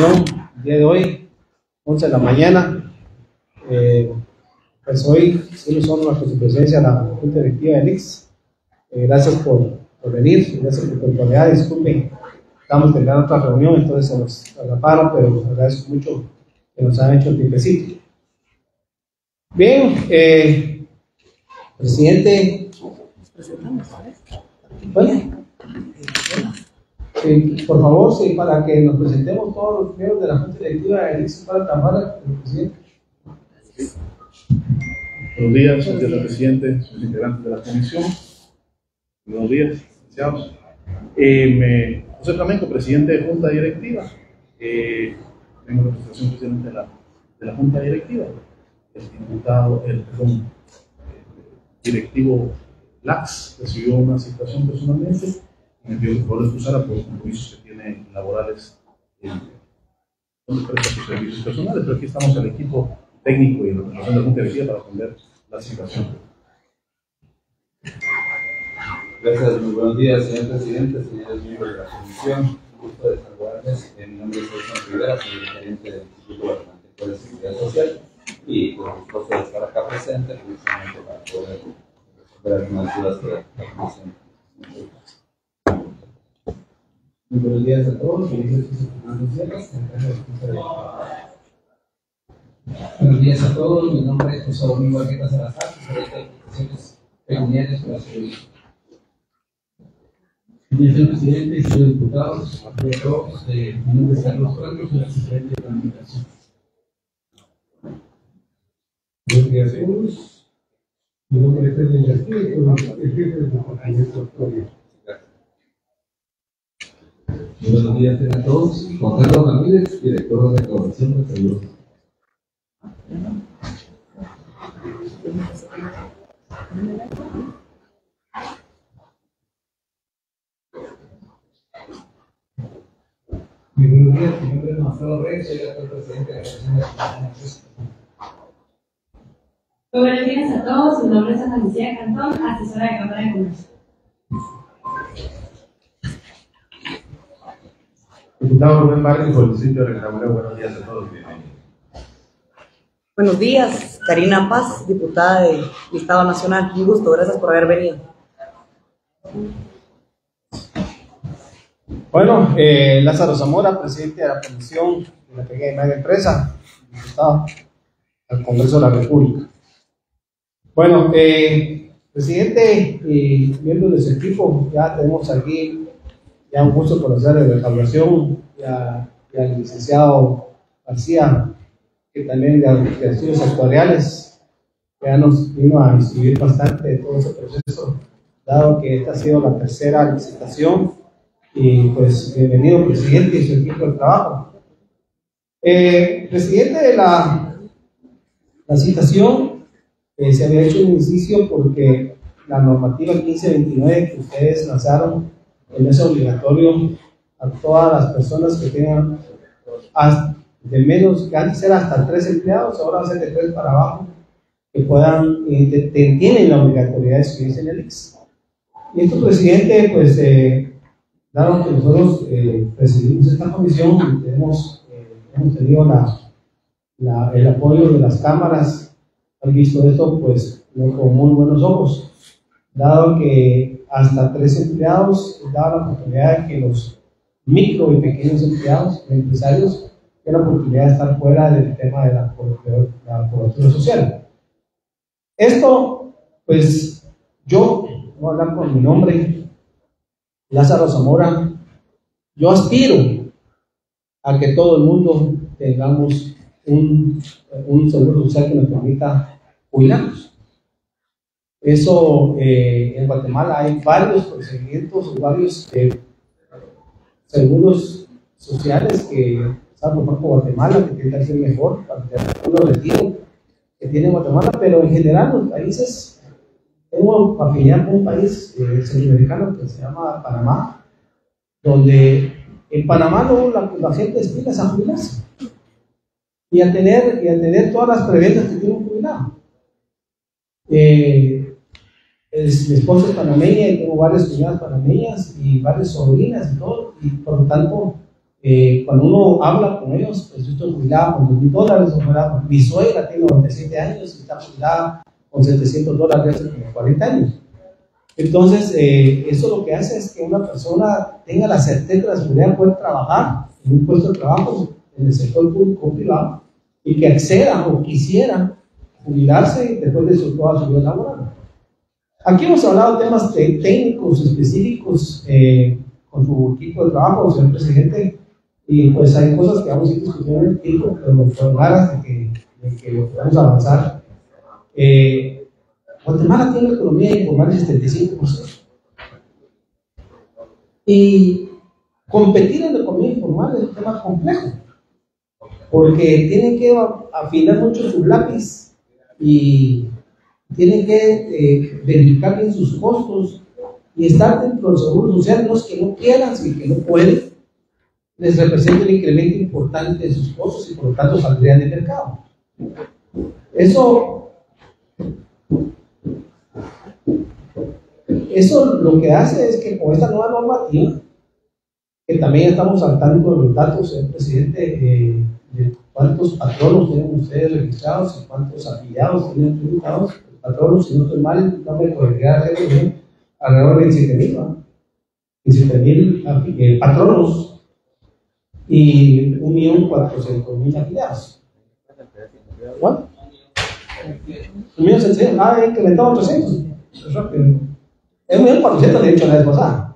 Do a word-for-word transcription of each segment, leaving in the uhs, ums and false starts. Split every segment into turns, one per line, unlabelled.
reunión el día de hoy, once de la mañana. Eh, pues hoy sí nos honra con su presencia a la Junta Directiva del I C S. Eh, gracias por, por venir, gracias por puntualidad. Disculpen, estamos teniendo otra reunión, entonces se nos agaparon, pero les agradezco mucho que nos hayan hecho el tiempecito. Bien, eh, presidente. Bueno, eh, por favor, sí, para que nos presentemos todos los miembros de la Junta Directiva del I C S para Cámara, presidente.
Buenos días, señor presidente, los integrantes de la comisión. Buenos días, licenciados. Eh, me, José Flamenco, presidente de Junta Directiva. Eh, tengo representación presidente de la, de la Junta Directiva. El diputado, el perdón, el directivo Lax recibió una citación personalmente y me pidió que por favor excusara por los compromisos que tiene laborales en donde presta sus servicios personales, pero aquí estamos el equipo técnico y en representación de la Junta Directiva para atender la citación.
Gracias, muy buenos días, señor presidente, señores miembros de la comisión. Un gusto de saludarles. Mi nombre es Edson Rivera, soy el gerente del Instituto Guatemalteco de Seguridad Social y pues gustoso de estar acá presente precisamente para poder resolver algunas dudas que la comisión.
Muy buenos días a todos.
Buenos días a todos, mi nombre es José Domingo Argueta Salazar, gerente de aplicaciones pecuniarias para seguridad. Señor presidente, señores diputados, a todos, eh, mi nombre es Carlos Franco, soy asistente de comunicación.
Buenos días a todos, mi nombre es Edwin García, soy el jefe del departamento actuario.
Buenos días a todos, Juan Carlos Ramírez, director de recaudación de seguros.
Muy buenos días, mi nombre es Marcelo Reyes, soy el actual presidente de la Comisión de Finanzas.
Muy buenos días a todos, mi nombre es Ana Lucía Cantón, asesora de Cámara de Comercio.
Diputado Rubén Vargas, por el distrito de Reclamoreo, buenos días a todos, bienvenidos.
Buenos días, Karina Paz, diputada del Estado Nacional. Un gusto, gracias por haber venido.
Bueno, eh, Lázaro Zamora, presidente de la Comisión de la Pequeña y Media Empresa, diputado al Congreso de la República. Bueno, eh, presidente y miembros de su equipo, ya tenemos aquí, ya un gusto conocer de recaudación, ya, ya el licenciado García, que también de, de estudios actuariales, ya nos vino a instruir bastante de todo ese proceso, dado que esta ha sido la tercera licitación. Y pues bienvenido presidente y su equipo de trabajo. Eh, presidente, de la, la citación eh, se había hecho un inciso porque la normativa quince veintinueve que ustedes lanzaron no es obligatorio a todas las personas que tengan hasta, de menos, que antes era hasta tres empleados, ahora va a ser de tres para abajo, que puedan, eh, tienen la obligatoriedad de inscribirse en el I C S. Y esto, presidente, pues eh, dado que nosotros eh, presidimos esta comisión y tenemos, eh, hemos tenido la, la, el apoyo de las cámaras, han visto esto pues no, con muy buenos ojos, dado que hasta tres empleados daba la oportunidad de que los micro y pequeños empleados, empresarios, tengan la oportunidad de estar fuera del tema de la, la cobertura social. Esto, pues yo voy a hablar por mi nombre, Lázaro Zamora. Yo aspiro a que todo el mundo tengamos un, un seguro social que nos permita jubilarnos. Eso, eh, en Guatemala hay varios procedimientos, varios eh, seguros sociales que están por parte de Guatemala, que tienen que ser mejor para tener un retiro que tiene Guatemala, pero en general los países. Tengo afinidad con un país eh, centroamericano que se llama Panamá, donde en Panamá no, la, la gente aspira a jubilarse y a tener, y a tener todas las preventas que tiene un jubilado. Eh, es, mi esposa es panameña y tengo varias cuñadas panameñas y varias sobrinas y todo, y por lo tanto eh, cuando uno habla con ellos, pues yo estoy jubilado con dos mil dólares, o mi suegra tiene noventa y siete años y está jubilada con setecientos dólares hace como cuarenta años. Entonces, eh, eso lo que hace es que una persona tenga la certeza, la seguridad de poder trabajar en un puesto de trabajo en el sector público o privado y que acceda o quisiera jubilarse después de su, toda su vida laboral. Aquí hemos hablado de temas de técnicos específicos eh, con su equipo de trabajo, señor presidente, y pues hay cosas que vamos a ir discutiendo en el tiempo, pero con ganas de que, de que podamos avanzar. Eh, Guatemala tiene una economía informal del setenta y cinco por ciento. Y competir en la economía informal es un tema complejo, porque tienen que afinar mucho su lápiz y tienen que eh, verificar bien sus costos y estar dentro del seguro social. Los que no quieran y que no pueden, les representa un incremento importante de sus costos y por lo tanto saldrían del mercado. Eso Eso lo que hace es que con esta nueva normativa, que también estamos saltando los datos, señor presidente, eh, de cuántos patronos tienen ustedes registrados y cuántos afiliados tienen tributados. Patronos, si no estoy mal, no me corregirá alrededor de veintisiete mil, ¿no? veintisiete mil eh, patronos y un millón cuatrocientos mil afiliados. ¿Cuánto? un millón setecientos mil, ah, incrementado ochocientos. Es un millón cuatrocientos, le he dicho la vez pasada.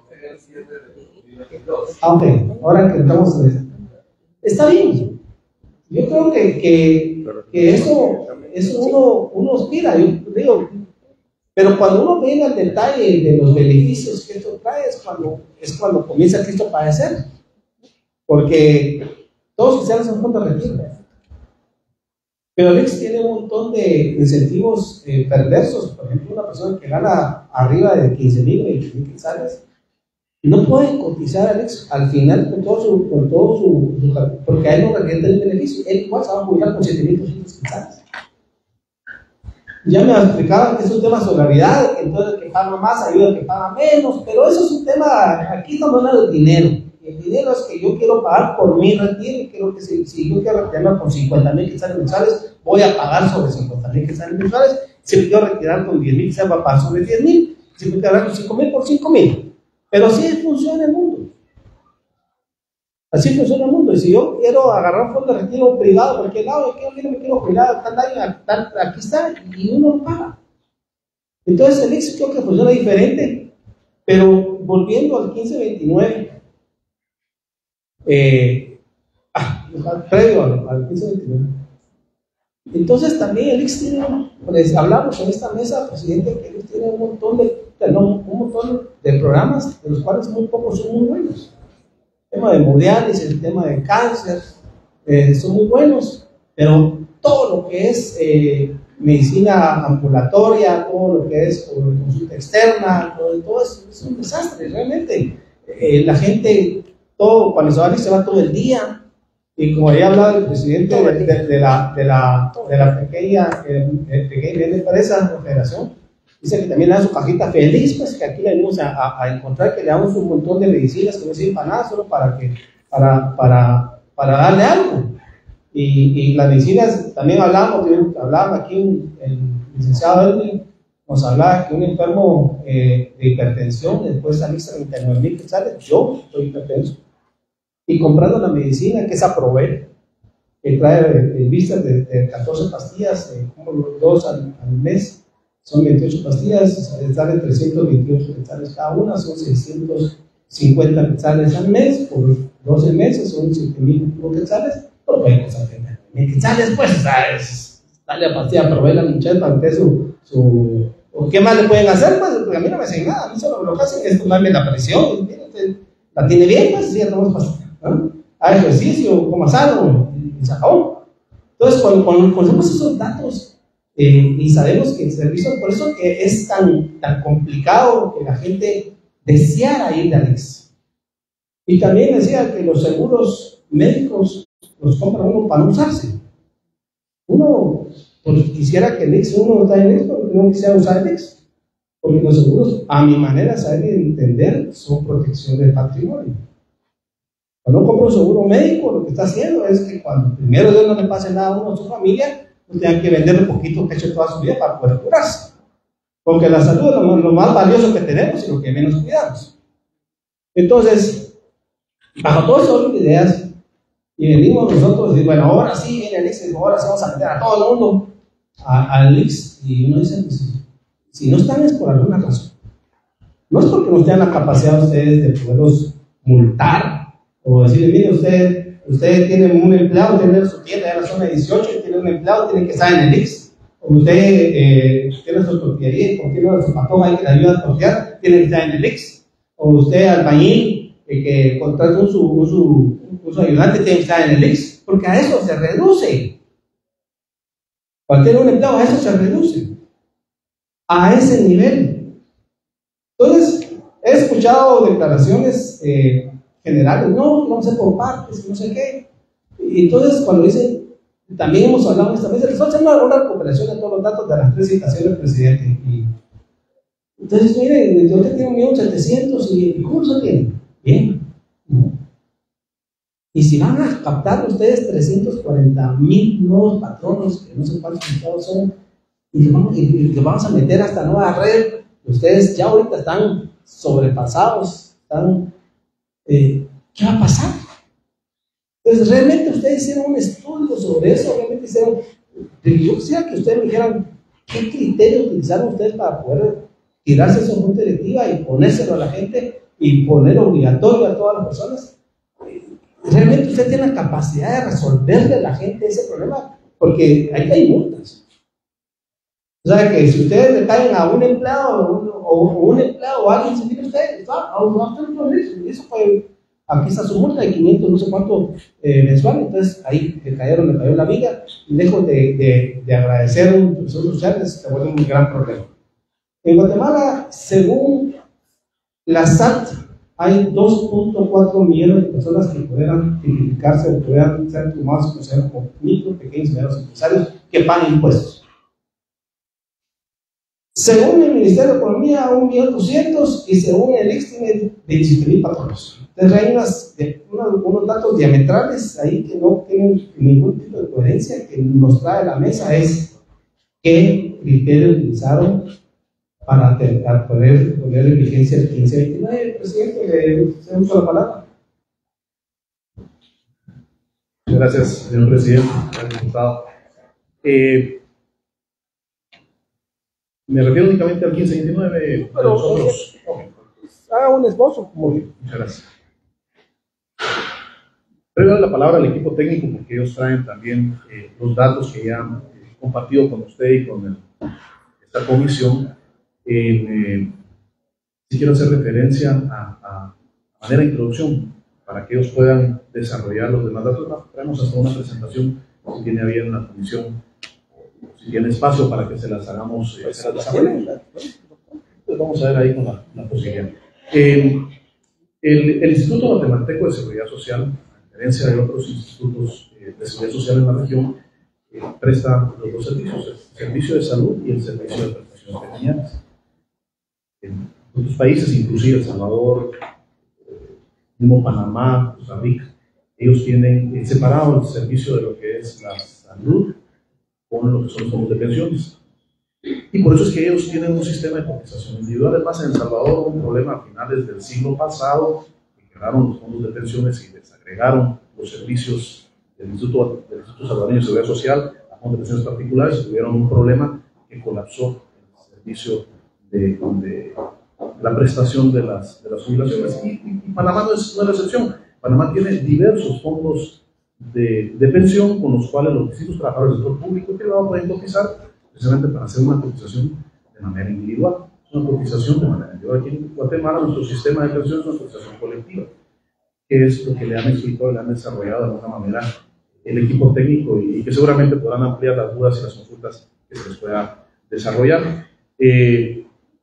Ah, ok, ahora que estamos. Está bien. Yo creo que, que, que eso, eso uno, uno aspira, yo digo, pero cuando uno ve al detalle de los beneficios que esto trae, es cuando, es cuando comienza Cristo a padecer. Porque todos quisieran un fondo de retiro. Pero el I X S tiene un montón de incentivos eh, perversos. Por ejemplo, una persona que gana arriba de quince mil, veinte mil quetzales, no puede cotizar al I X S al final con todo su, con todo su, su porque a él no revienta el beneficio. Él igual se va a jubilar con siete mil doscientos quetzales. Ya me explicaban que es un tema de solidaridad, que entonces el que paga más ayuda al que paga menos, pero eso es un tema, aquí estamos hablando del dinero. El dinero es que yo quiero pagar por mi retiro y quiero que si, si yo quiero retirarme con cincuenta mil quetzales mensuales, voy a pagar sobre cincuenta mil quetzales mensuales. Si me quiero retirar con diez mil quetzales, voy a pagar sobre diez mil. Si me quiero retirar con cinco mil, por cinco mil. Pero así funciona el mundo. Así funciona el mundo. Y si yo quiero agarrar un fondo de retiro privado, ¿por qué lado? Yo quiero, me quiero jubilar tal año, tal, aquí está, y uno lo paga. Entonces el I X S creo que funciona diferente. Pero volviendo al quince veintinueve, Eh, ah, previo al, al quince veintinueve. Entonces también el I X S tiene, les hablamos en esta mesa, presidente, que el I X S tiene un montón de, no, un montón de programas, de los cuales muy pocos son muy buenos. El tema de hemodiálisis, el tema de cáncer, eh, son muy buenos, pero todo lo que es eh, medicina ambulatoria, todo lo que es consulta externa, todo, todo eso es un desastre, realmente. Eh, la gente todo, cuando se va a se va todo el día, y como había hablado el presidente de, de, de, la, de, la, de la pequeña, eh, pequeña empresa, la federación, dice que también le dan su cajita feliz, pues que aquí le venimos a, a, a encontrar que le damos un montón de medicinas que no sirven para nada, solo para, que, para, para, para darle algo. Y, y las medicinas, también hablábamos, hablábamos aquí un, el licenciado Edwin, nos hablaba que un enfermo eh, de hipertensión después de salir treinta y nueve mil quetzales, yo soy hipertenso, y comprando la medicina que es Aprove, que trae eh, vistas de, de catorce pastillas, eh, como dos al, al mes, son veintiocho pastillas, sale trescientos veintiocho quetzales cada una, son seiscientos cincuenta quetzales al mes, por doce meses son siete mil quetzales, pero pueden costar mil quetzales, pues, o sea, es, dale a pastilla Aprove la muchacha para que su, su ¿o qué más le pueden hacer? Pues, porque a mí no me hacen nada, a mí solo lo que hacen es tomarme la presión, la tiene bien, pues, sí, ya tomamos pastilla, ¿no? Haga ejercicio, coma sano, y se acabó. Entonces, cuando, cuando conocemos esos datos eh, y sabemos que el servicio, por eso que es tan, tan complicado que la gente deseara ir al I X S. Y también decía que los seguros médicos los compra uno para no usarse. Uno pues, quisiera que el I X S, uno está en esto, porque no quisiera usar el I X S. Porque los seguros, a mi manera de saber y entender, son protección del patrimonio. Cuando uno compra un seguro médico, lo que está haciendo es que cuando primero Dios no le pase nada a uno a su familia, pues tengan que vender un poquito que ha hecho toda su vida para poder curarse. Porque la salud es lo, lo más valioso que tenemos y lo que menos cuidamos. Entonces, bajo todas esas ideas, y venimos nosotros y bueno, ahora sí viene el I X, ahora sí vamos a meter a todo el mundo al I X, y uno dice, pues, si no están es por alguna razón. No es porque no tengan la capacidad ustedes de poderlos multar o decirle, mire, usted, usted tiene un empleado, tiene su tienda en la zona dieciocho y tiene un empleado, tiene que estar en el I X. O usted eh, tiene su tortillería, o tiene su patoja ahí que le ayuda a tortear, tiene que estar en el I X. O usted, albañil, eh, que contrata un su, un, su, un su ayudante, tiene que estar en el I X. Porque a eso se reduce. Cuando tiene un empleado, a eso se reduce. A ese nivel. Entonces, he escuchado declaraciones eh, generales, no, no sé por partes, no sé qué. Y entonces, cuando dicen, también hemos hablado esta vez, les voy a hacer una, una recuperación de todos los datos de las tres citaciones del presidente. Y, entonces, miren, yo tengo un millón setecientos y ¿cómo se tiene? Bien. ¿No? Y si van a captar ustedes trescientos cuarenta mil nuevos patronos, que no sé cuántos estados son, y los vamos, y los vamos a meter a esta nueva red, ustedes ya ahorita están sobrepasados, están, eh, ¿qué va a pasar? Entonces, realmente ustedes hicieron un estudio sobre eso, realmente hicieron, yo quisiera que ustedes me dijeran qué criterio utilizaron ustedes para poder tirarse esa junta directiva y ponérselo a la gente y poner obligatorio a todas las personas. Realmente usted tiene la capacidad de resolverle a la gente ese problema, porque ahí hay multas. O sea que si ustedes le caen a un empleado o un, o un empleado o alguien, se tiene usted, no, eso fue, aquí está su multa de quinientos, no sé cuánto eh, mensual, entonces ahí le cayeron, le cayó la viga, y lejos de, de, de agradecer a un profesor social, se vuelve un gran problema. En Guatemala, según la S A T, hay dos punto cuatro millones de personas que pudieran tipificarse o pudieran ser tomadas como micro, pequeños y medianos empresarios que pagan impuestos. Según el Ministerio de Economía, un millón doscientos mil y según el I X tiene veintisiete mil patronos. Entonces hay unas, unos, unos datos diametrales ahí que no tienen ningún tipo de coherencia. Que nos trae a la mesa es qué criterios utilizaron para, para poder poner en vigencia el quince veintinueve. Presidente, le uso la palabra.
Gracias, señor presidente, señor diputado. Eh, me refiero únicamente al quince veintinueve.
Pero nosotros. Haga un esbozo.
Muchas gracias. Voy a dar la palabra al equipo técnico porque ellos traen también eh, los datos que ya han eh, compartido con usted y con el, esta comisión. Eh, si quiero hacer referencia a, a manera de introducción para que ellos puedan desarrollar los demás datos. Traemos hasta una presentación, si tiene a bien la comisión, si tiene espacio para que se las hagamos, eh, se las desarrollen. Pues vamos a ver ahí con la, la posibilidad. Eh, el, el Instituto Guatemalteco de Seguridad Social, a diferencia de otros institutos eh, de seguridad social en la región, eh, presta los dos servicios, el servicio de salud y el servicio de prestaciones pecuniarias. En otros países, inclusive El Salvador, eh, mismo Panamá, Costa Rica, ellos tienen eh, separado el servicio de lo que es la salud con lo que son los fondos de pensiones. Y por eso es que ellos tienen un sistema de cotización individual. Además, en El Salvador hubo un problema a finales del siglo pasado, que crearon los fondos de pensiones y desagregaron los servicios del Instituto, del Instituto Salvadoreño de Seguridad Social a fondos de pensiones particulares, y tuvieron un problema que colapsó el servicio de, de la prestación de las, de las jubilaciones. Y, y, y Panamá no es, no es la excepción. Panamá tiene diversos fondos de, de pensión con los cuales los distintos trabajadores del sector público y privado pueden cotizar precisamente para hacer una cotización de manera individual. Es una cotización de manera individual. Aquí en Guatemala nuestro sistema de pensión es una cotización colectiva, que es lo que le han explicado, le han desarrollado de alguna manera el equipo técnico y, y que seguramente podrán ampliar las dudas y las consultas que se les pueda desarrollar. Eh,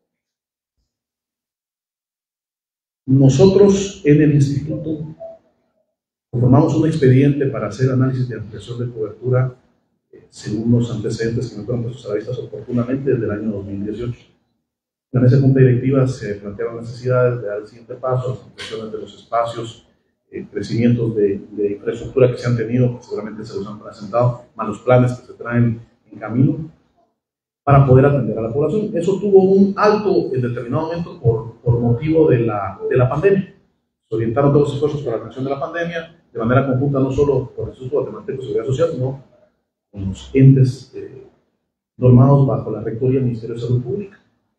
nosotros en el instituto formamos un expediente para hacer análisis de ampliación de cobertura eh, según los antecedentes que me fueron puestos a la vista oportunamente desde el año dos mil dieciocho. En esa junta directiva se plantearon necesidades de dar el siguiente paso, las ampliaciones de los espacios eh, crecimientos de, de infraestructura que se han tenido, que seguramente se los han presentado, más los planes que se traen en camino, para poder atender a la población. Eso tuvo un alto en determinado momento por, por motivo de la, de la pandemia. Se orientaron todos los esfuerzos para la atención de la pandemia, de manera conjunta, no solo por el Instituto Guatemalteco de Seguridad Social, sino con los entes eh, normados bajo la rectoría del Ministerio de Salud Pública.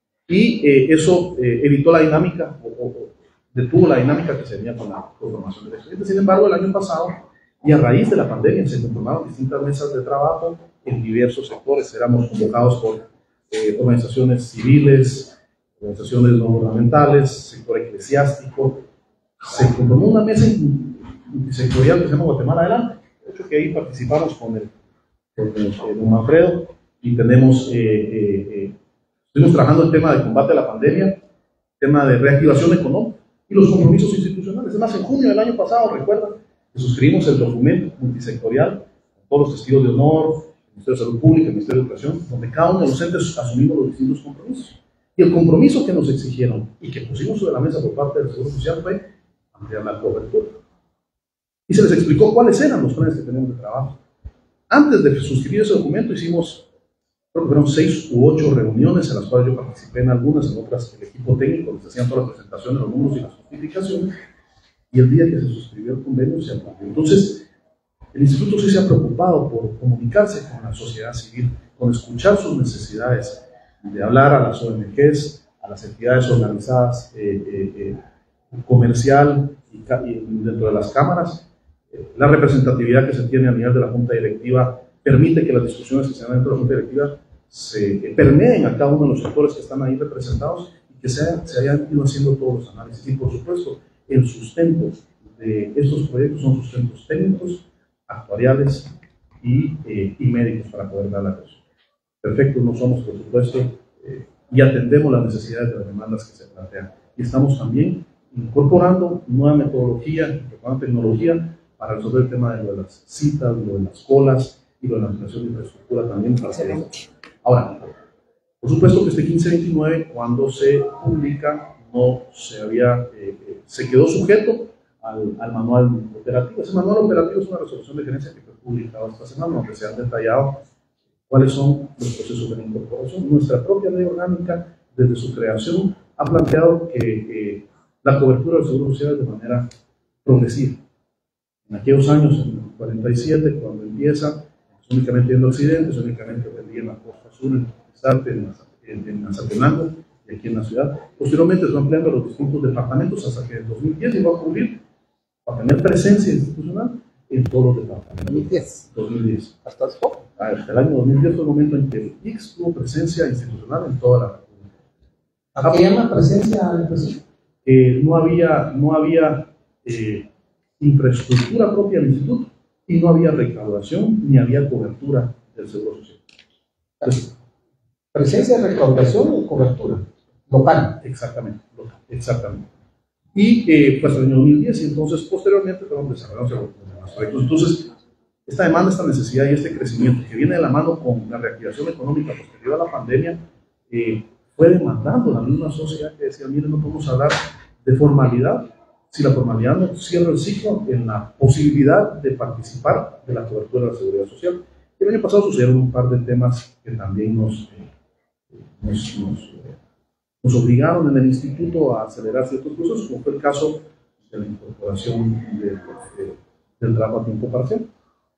Y eh, eso eh, evitó la dinámica, o, o detuvo la dinámica que se venía con la conformación del expediente. Sin embargo, el año pasado, y a raíz de la pandemia, se conformaron distintas mesas de trabajo en diversos sectores. Éramos convocados por eh, organizaciones civiles, organizaciones no gubernamentales, sector eclesiástico. Se conformó una mesa multisectorial que se llama Guatemala Adelante. De hecho, que ahí participamos con el, con el, el don Manfredo, y tenemos, eh, eh, eh, estuvimos trabajando el tema de combate a la pandemia, tema de reactivación económica y los compromisos institucionales. Es más, en junio del año pasado, recuerdan, que suscribimos el documento multisectorial, todos los testigos de honor, el Ministerio de Salud Pública, el Ministerio de Educación, donde cada uno de los entes asumimos los distintos compromisos. Y el compromiso que nos exigieron y que pusimos sobre la mesa por parte del Seguro Social fue ampliar la cobertura. Y se les explicó cuáles eran los planes que tenemos de trabajo. Antes de suscribir ese documento hicimos, creo que fueron seis u ocho reuniones, en las cuales yo participé en algunas, en otras el equipo técnico les hacían todas las presentaciones, los números y las justificaciones, y el día que se suscribió el convenio se aprobó. Entonces, el Instituto sí se ha preocupado por comunicarse con la sociedad civil, con escuchar sus necesidades, de hablar a las O N Ges, a las entidades organizadas eh, eh, eh, comercial y, y dentro de las cámaras. Eh, la representatividad que se tiene a nivel de la Junta Directiva permite que las discusiones que se dan dentro de la Junta Directiva se eh, permeen a cada uno de los sectores que están ahí representados y que se, se hayan ido haciendo todos los análisis. Y por supuesto, el sustento de estos proyectos son sustentos técnicos, actuariales y, eh, y médicos para poder dar la cosa. Perfectos no somos, por supuesto, eh, y atendemos las necesidades de las demandas que se plantean. Y estamos también incorporando nueva metodología, nueva tecnología para resolver el tema de, lo de las citas, lo de las colas y lo de la ampliación de infraestructura también. Para hacer. Ahora, por supuesto que este quince veintinueve, cuando se publica, no se había, eh, eh, se quedó sujeto al, al manual operativo. Ese manual operativo es una resolución de gerencia que fue publicada esta semana, donde se han detallado cuáles son los procesos de la incorporación. Nuestra propia ley orgánica, desde su creación, ha planteado que eh, la cobertura del Seguro Social es de manera progresiva. En aquellos años, en el cuarenta y siete, cuando empieza, únicamente viendo accidentes, únicamente atendía en la costa sur, en Starte, en, en, en Mazatenango y aquí en la ciudad. Posteriormente se va ampliando a los distintos departamentos hasta que en dos mil diez llegó a cubrir, para tener presencia institucional en todos los departamentos.
dos mil diez.
dos mil diez.
Hasta el foco.
Hasta el año dos mil diez fue el momento en que el I X tuvo presencia institucional en toda la República.
¿A qué llama presencia del presidente?
Eh, no había, no había eh, infraestructura propia del instituto y no había recaudación ni había cobertura del Seguro Social. Entonces,
presencia, recaudación y cobertura local.
Exactamente, local, exactamente. Y eh, fue hasta el año dos mil diez y entonces posteriormente fueron desarrollados los demás proyectos. Entonces, esta demanda, esta necesidad y este crecimiento que viene de la mano con la reactivación económica posterior a la pandemia, eh, fue demandando la misma sociedad que decía, miren, no podemos hablar de formalidad si la formalidad no cierra el ciclo en la posibilidad de participar de la cobertura de la seguridad social. El año pasado sucedieron un par de temas que también nos, eh, nos, nos, eh, nos obligaron en el instituto a acelerar ciertos procesos, como fue el caso de la incorporación de, de, del trabajo a tiempo parcial.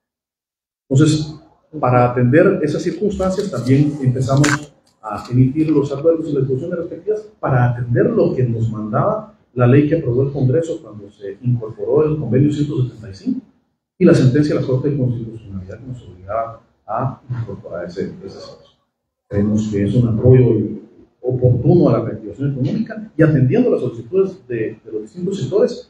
Entonces, para atender esas circunstancias, también empezamos a emitir los acuerdos y las disposiciones respectivas para atender lo que nos mandaba la ley que aprobó el Congreso cuando se incorporó el convenio ciento setenta y cinco y la sentencia de la Corte de Constitucionalidad que nos obligaba a incorporar ese, ese sector. Creemos que es un apoyo oportuno a la reactivación económica y atendiendo las solicitudes de, de los distintos sectores.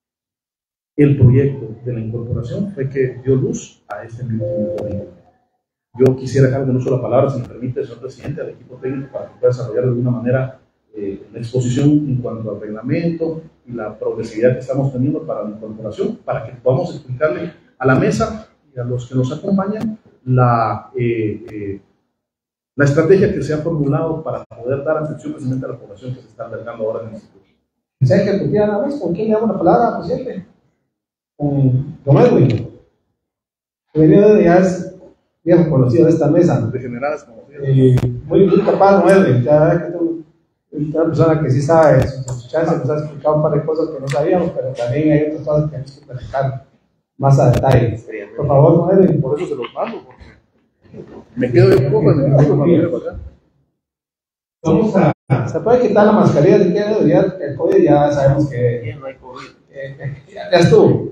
El proyecto de la incorporación fue que dio luz a este mismo proyecto. Yo quisiera dejar de uso la palabra, si me permite, señor presidente, al equipo técnico para que pueda desarrollar de alguna manera eh, la exposición en cuanto al reglamento y la progresividad que estamos teniendo para la incorporación, para que podamos explicarle a la mesa y a los que nos acompañan la, eh, eh, la estrategia que se ha formulado para poder dar atención precisamente a la población que se está albergando ahora en el instituto.
¿Se ejecutiva la vez? ¿Con quién le damos la palabra, presidente? con Don Edwin. Edwin ya es viejo conocido de esta mesa.
Degeneradas conocidas.
Eh, muy, muy capaz, Don Edwin. Ya verdad que es una persona que sí sabe sus chances, nos ha explicado un par de cosas que no sabíamos, pero también hay otras cosas que tenemos que platicar más a detalle. Por favor, Don Edwin.
Por eso se los mando, porque me quedo un poco en el grupo cuando viene para acá.
Vamos a.
Se puede quitar la mascarilla si quiere, ya el COVID ya sabemos que
Ya no hay COVID.
eh, eh, ya, ya estuvo.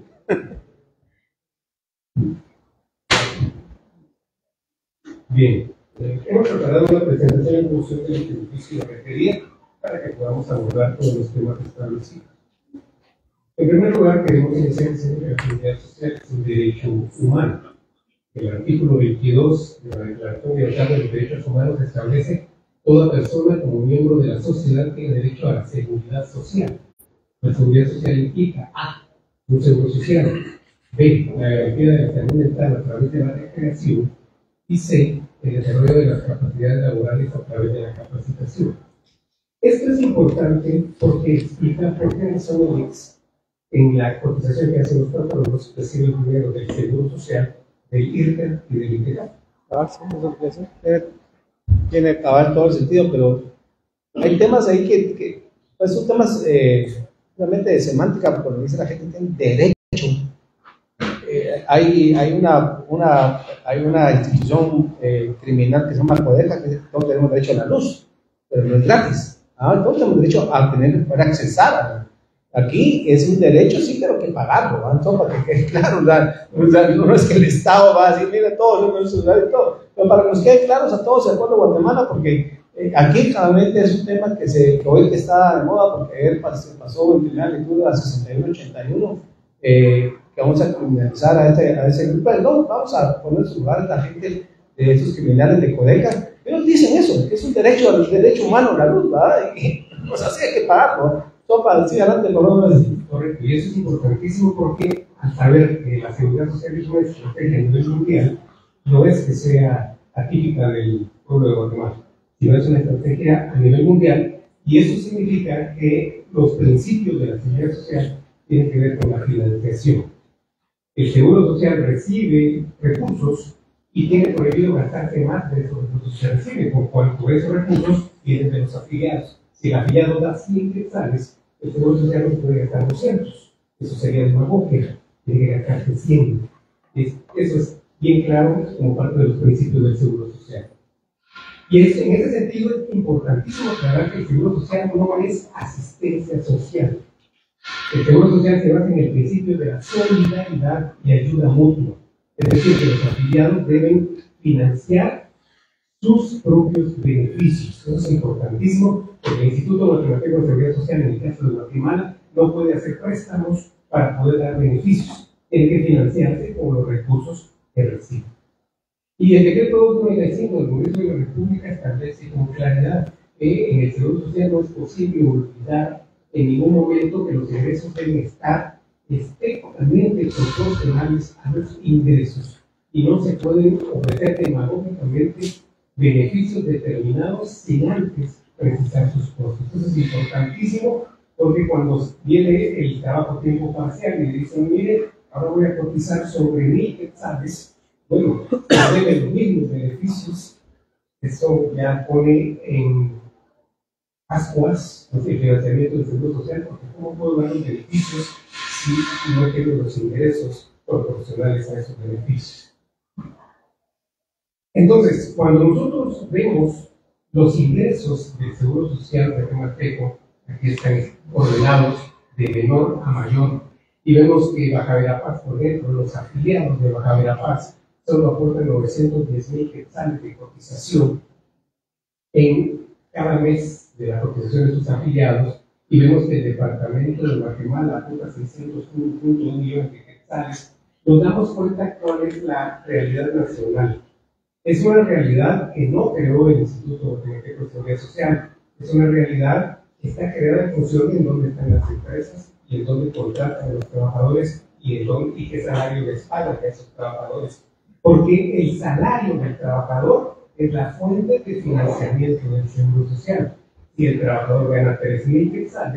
Bien, eh, hemos preparado una presentación en función de lo que el oficio requería para que podamos abordar todos los temas establecidos. En primer lugar, queremos iniciar diciendo que la actividad social es un derecho humano. El artículo veintidós de la Declaración Universal de los Derechos Humanos establece: toda persona como miembro de la sociedad tiene derecho a la seguridad social. La seguridad social implica A, un seguro social; B, la garantía de la salud mental a través de la recreación; y C, el desarrollo de las capacidades laborales a través de la capacitación. Esto es importante porque explica por qué razones en la cotización que hacen los patronos reciben el dinero del Seguro Social, del I R T E y del I T E G A.
Tiene que acabar todo el sentido, pero hay temas ahí que, que pues son temas eh, realmente de semántica, porque dice la gente tiene derecho. Eh, hay hay una, una, hay una institución eh, criminal que se llama Codeca, que dice que todos tenemos derecho a la luz, pero no es gratis. ¿Ah? Todos tenemos derecho a tener, poder accesar a. Aquí es un derecho, sí, pero que pagarlo, ¿no? Entonces, para que quede claro, o sea, no es que el Estado va a decir, mira, todo, no es celular y todo, pero para que nos quede claros a todos el pueblo de Guatemala, porque eh, aquí claramente es un tema que, se, que hoy que está de moda, porque ayer pasó, pasó en primera lectura a sesenta y uno ochenta y uno, eh, que vamos a criminalizar a ese, a ese grupo, no, vamos a poner en su lugar a la gente de estos criminales de Codeca. Ellos dicen eso, que es un derecho, el derecho humano, la luz, ¿verdad? Y pues así hay que pagarlo. Para decir adelante, por lo menos.
Correcto, y eso es importantísimo porque al saber que la seguridad social es una estrategia a nivel mundial, no es que sea atípica del pueblo de Guatemala, sino es una estrategia a nivel mundial, y eso significa que los principios de la seguridad social tienen que ver con la financiación. El Seguro Social recibe recursos y tiene prohibido gastarse más de esos recursos que se reciben, por cual por esos recursos vienen de los afiliados. Si el afiliado da cien quetzales, el Seguro Social no puede gastar doscientos. Eso sería demagogia. Tiene que gastarse cien. Es, eso es bien claro como parte de los principios del Seguro Social. Y es, en ese sentido es importantísimo aclarar que el Seguro Social no es asistencia social. El Seguro Social se basa en el principio de la solidaridad y ayuda mutua. Es decir, que los afiliados deben financiar sus propios beneficios. Eso es importantísimo, porque el Instituto Guatemalteco de Seguridad Social, en el caso de Guatemala, no puede hacer préstamos para poder dar beneficios. Tiene que financiarse con los recursos que recibe. Y el decreto doscientos noventa y cinco del Congreso de la República establece con claridad que en el Seguro Social no es posible olvidar en ningún momento que los ingresos deben estar estrictamente proporcionales a los ingresos y no se pueden ofrecer demagógicamente beneficios determinados sin antes precisar sus costos. Eso es importantísimo porque cuando viene el trabajo a tiempo parcial y le dicen, mire, ahora voy a cotizar sobre mil quetzales, bueno, deben los mismos beneficios, eso ya pone en ascuas el financiamiento del Seguro Social, porque ¿cómo puedo dar los beneficios si no tengo los ingresos proporcionales a esos beneficios? Entonces, cuando nosotros vemos los ingresos del Seguro Social de Guatemalteco, aquí están ordenados de menor a mayor, y vemos que Baja Verapaz, por ejemplo, los afiliados de Baja Verapaz solo aportan novecientos diez mil quetzales de cotización en cada mes de la cotización de sus afiliados, y vemos que el departamento de Guatemala aporta seiscientos uno punto uno millones de quetzales. Nos damos cuenta cuál es la realidad nacional. Es una realidad que no creó el Instituto Guatemalteco de Seguridad Social, es una realidad que está creada en función de en dónde están las empresas y en dónde contratan a los trabajadores y, en dónde, y qué salario les pagan a esos trabajadores. Porque el salario del trabajador es la fuente de financiamiento del Seguro Social. Si el trabajador gana tres mil quetzales,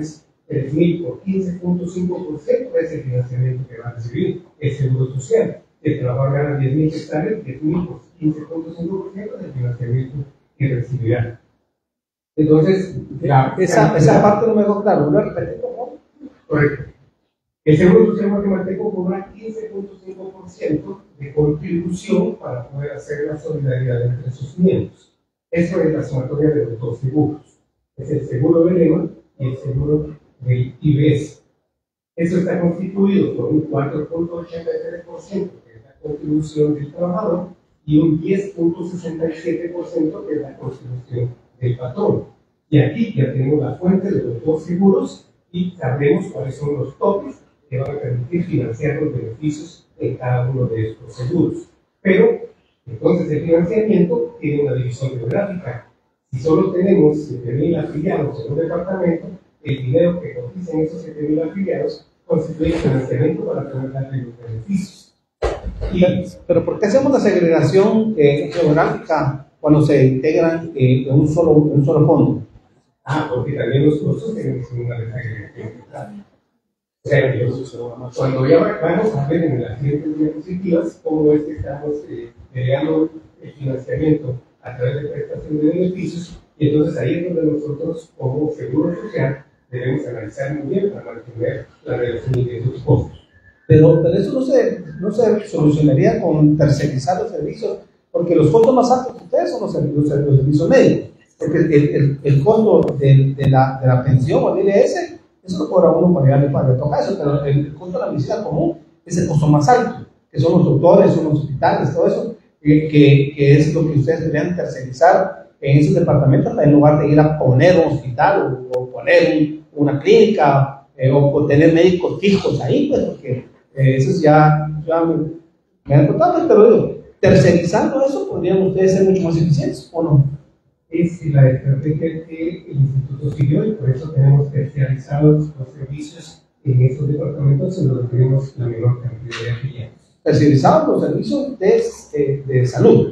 tres mil por quince punto cinco por ciento es el financiamiento que va a recibir el Seguro Social. Si el trabajador gana diez mil hectáreas, diez mil por quince punto cinco por ciento es el financiamiento que recibirá. Entonces, la,
esa, esa parte no me quedó claro. ¿Lo repetí, por favor?
Correcto. El Seguro Social guatemalteco cobra quince punto cinco por ciento de contribución para poder hacer la solidaridad entre sus miembros. Eso es la sumatoria de los dos seguros. Es el seguro del E M A y el seguro del I B S. Eso está constituido por un cuatro punto ochenta y tres por ciento que es la contribución del trabajador y un diez punto sesenta y siete por ciento que es la contribución del patrón. Y aquí ya tenemos la fuente de los dos seguros y sabremos cuáles son los topes que van a permitir financiar los beneficios en cada uno de estos seguros. Pero, entonces, el financiamiento tiene una división geográfica. Si solo tenemos siete mil afiliados en un departamento, el dinero que cotizan esos siete mil afiliados constituye financiamiento para poder darle los beneficios.
Y, pero ¿por qué hacemos la segregación eh, geográfica cuando se integran eh, en un solo, un solo fondo?
Ah, porque también los costos tienen que ser una segregación. O sea, yo, cuando ya vamos a ver en las siguientes diapositivas cómo es que estamos eh, creando el financiamiento a través de prestación de beneficios, y entonces ahí es donde nosotros, como Seguro Social, debemos analizar muy bien para mantener la relación de esos costos.
Pero, pero eso no se, no se solucionaría con tercerizar los servicios, porque los costos más altos de ustedes son los servicios, los servicios médicos, porque el, el, el costo de, de, la, de la pensión o el I R S, eso lo cobra uno para llevarle para tocar eso, pero el, el costo de la medicina común es el costo más alto, que son los doctores, son los hospitales, todo eso, que, que, que es lo que ustedes deberían tercerizar en esos departamentos en lugar de ir a poner un hospital o, o poner un, una clínica eh, o, o tener médicos fijos ahí, pues porque eh, eso ya, ya me, me han contado, pero digo, tercerizando eso podrían ustedes ser mucho más eficientes, ¿o no?
Es la estrategia que el Instituto siguió y por eso tenemos terciarizados los servicios en esos departamentos en los que tenemos la menor cantidad de afiliados.
Terciarizados los servicios de, de, de salud.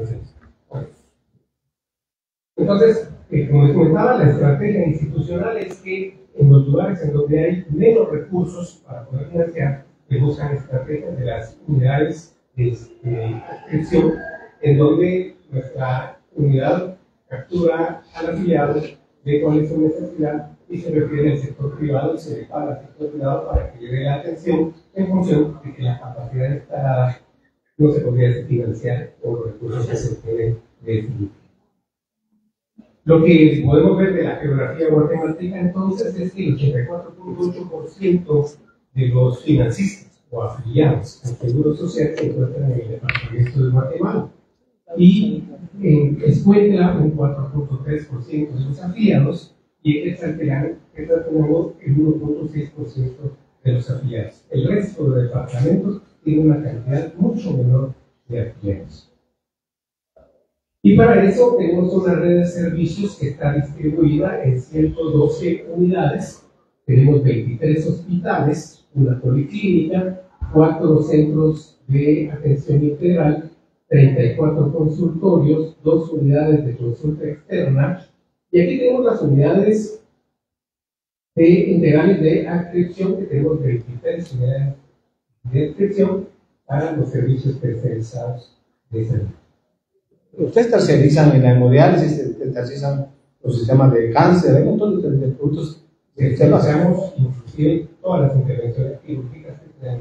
Entonces, eh, como les comentaba, la estrategia institucional es que en los lugares en donde hay menos recursos para poder financiar, se buscan estrategias de las unidades de adscripción, en donde nuestra unidad captura al afiliado, ve cuál es su necesidad y se refiere al sector privado y se le paga al sector privado para que lleve la atención en función de que la capacidad instalada no se podría financiar con los recursos que se tienen de este. Lo que podemos ver de la geografía guatemalteca entonces es que el ochenta y cuatro punto ocho por ciento de los financistas o afiliados al Seguro Social se encuentran en el departamento de Guatemala. Y en Escuintla un cuatro punto tres por ciento de los afiliados y en Quetzaltenango el uno punto seis por ciento de los afiliados. El resto de departamentos tiene una cantidad mucho menor de afiliados. Y para eso tenemos una red de servicios que está distribuida en ciento doce unidades. Tenemos veintitrés hospitales, una policlínica, cuatro centros de atención integral, treinta y cuatro consultorios, dos unidades de consulta externa, y aquí tenemos las unidades de integrales de adscripción, que tenemos veintitrés unidades de adscripción para los servicios tercerizados de salud.
Ustedes tercerizan en la hemodiálisis, tercerizan los sistemas de cáncer, hay un montón de, de productos.
Ustedes lo hacemos, inclusive todas las intervenciones quirúrgicas que tenemos.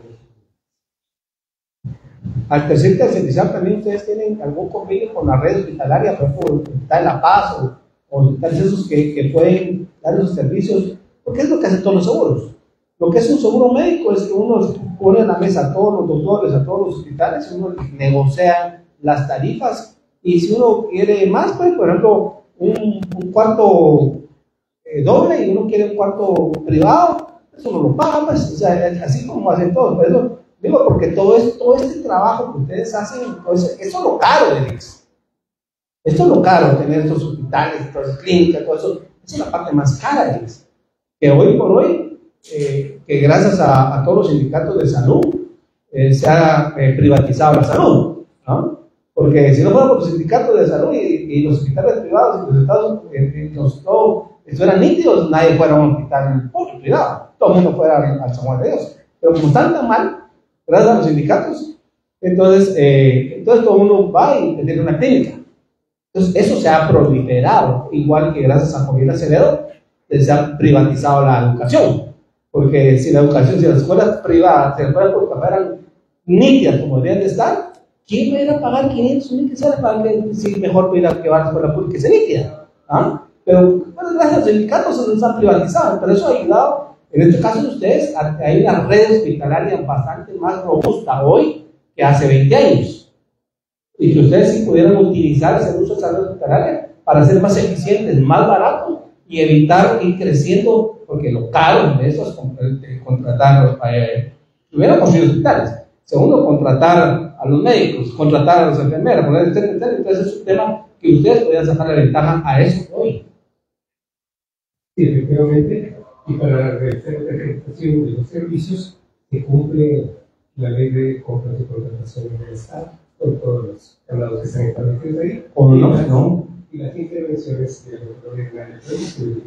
Al tercer tercerizar también ustedes tienen algún convenio con la red hospitalaria, por ejemplo, el Hospital La Paz o, o hospitales esos que, que pueden dar esos servicios, porque es lo que hacen todos los seguros. Lo que es un seguro médico es que uno pone en la mesa a todos los doctores, a todos los hospitales, uno negocia las tarifas, y si uno quiere más, pues, por ejemplo, un, un cuarto eh, doble y uno quiere un cuarto privado, eso no lo paga, pues, o sea, así como hacen todos. Por eso digo, porque todo, es, todo este trabajo que ustedes hacen, pues, eso es lo caro del I X S. Esto es lo caro, tener estos hospitales, todas las clínicas, todo eso, esa es la parte más cara del I X S. Que hoy por hoy, eh, que gracias a, a todos los sindicatos de salud, eh, se ha eh, privatizado la salud, ¿no? Porque si no fuera por los sindicatos de salud y, y los hospitales privados y los estados, eh, los, todo eso era nítido, nadie fuera a un hospital público, privado, todo el mundo fuera al, al San Juan de Dios. Pero como están tan mal, gracias a los sindicatos, entonces, eh, entonces todo el mundo va y tiene una clínica. Entonces, eso se ha proliferado, igual que gracias a Javier Acevedo, se ha privatizado la educación. Porque si la educación, si las escuelas privadas, si las escuelas públicas fueran nítidas como deberían de estar, ¿quién va a ir a pagar quinientos mil quetzales para que si mejor ir a que va a la escuela pública y sea nítida? ¿Ah? Pero bueno, gracias a los sindicatos se nos han privatizado, pero eso ha ayudado. En este caso de ustedes, hay una red hospitalaria bastante más robusta hoy que hace veinte años. Y que ustedes sí pudieran utilizar ese uso de esa red hospitalaria para ser más eficientes, más baratos y evitar ir creciendo, porque lo caro de eso es contratar, eh, primero construir hospitales, segundo contratar a los médicos, contratar a las enfermeras, poner etcétera, etcétera. Entonces es un tema que ustedes podrían sacar la ventaja a eso hoy.
Sí, efectivamente. Y para la representación de los servicios se cumple la ley de compras y contrataciones del Estado, con todos los candados que están establecidos ahí.
¿O no?
Y las,
No.
y las intervenciones de la Autoridad de Servicios.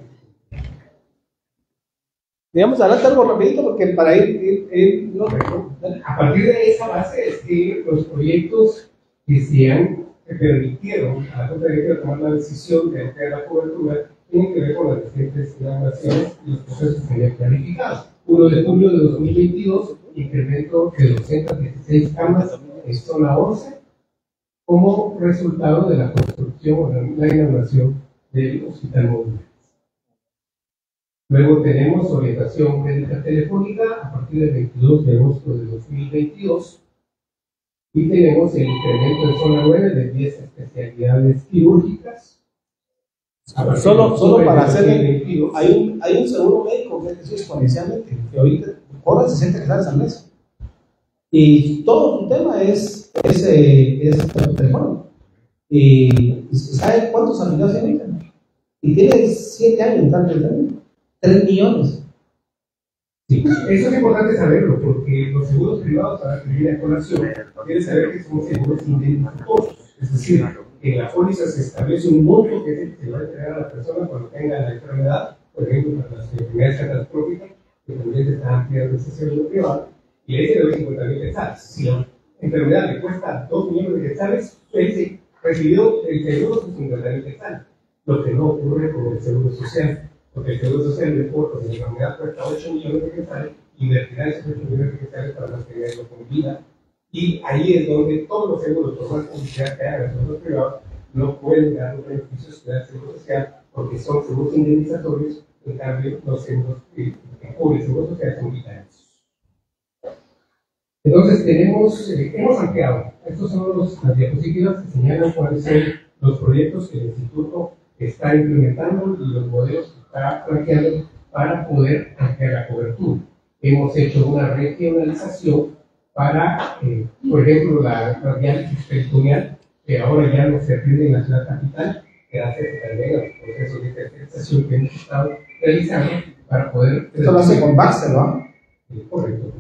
Digamos, adelante algo rapidito porque para ir, ir, ir no,
a partir de esa base es que los proyectos que se han que permitieron a la Junta Directiva tomar la decisión de ampliar la cobertura tienen que ver con las diferentes inauguraciones y los procesos que habían planificados. uno de julio de dos mil veintidós, incremento de doscientas dieciséis camas en zona once como resultado de la construcción o la inauguración del Hospital Móvil. Luego tenemos orientación médica telefónica a partir del veintidós de agosto de dos mil veintidós y tenemos el incremento en zona nueve de diez especialidades quirúrgicas.
Solo, solo para hacer, hay un, hay un seguro médico que es exponencialmente, que ahorita cobra sesenta quetzales al mes. Y todo su tema es, es, eh, es teléfono. Y ¿sabe cuántos afiliados tiene? Y tiene siete años, tres millones.
Sí, eso es importante saberlo, porque los seguros privados, para que viene a colación, quieren saber que son seguros indemnizatorios. Es decir, en la póliza se establece un monto que es el que se va a entregar a la persona cuando tenga la enfermedad, por ejemplo, para las enfermedades catastróficas, que también se está ampliando ese seguro privado, y le dice que cincuenta mil quetzales. Si la enfermedad le cuesta dos millones de quetzales, él recibió el seguro sus cincuenta mil quetzales, lo que no ocurre con el seguro social, porque el seguro social de fotos de la enfermedad cuesta ocho millones de quetzales, invertirá esos ocho millones de quetzales para mantenerlo con vida. Y ahí es donde todos los seguros, por más publicidad que hagan los seguros privados, no pueden dar los beneficios que da el seguro social, porque son seguros indemnizatorios. En cambio, los seguros que cubre el seguro social son vitales. Entonces, tenemos, eh, hemos ampliado. Estos son los, las diapositivas que señalan cuáles son los proyectos que el Instituto está implementando y los modelos que está planteando para poder ampliar la cobertura. Hemos hecho una regionalización para, eh, por ejemplo, la, la diálisis peritoneal, que ahora ya no se atiende en la ciudad capital, gracias también a los procesos de tercerización que hemos estado realizando para poder...
Esto lo hace con Baxter, ¿no?
Eh, correcto.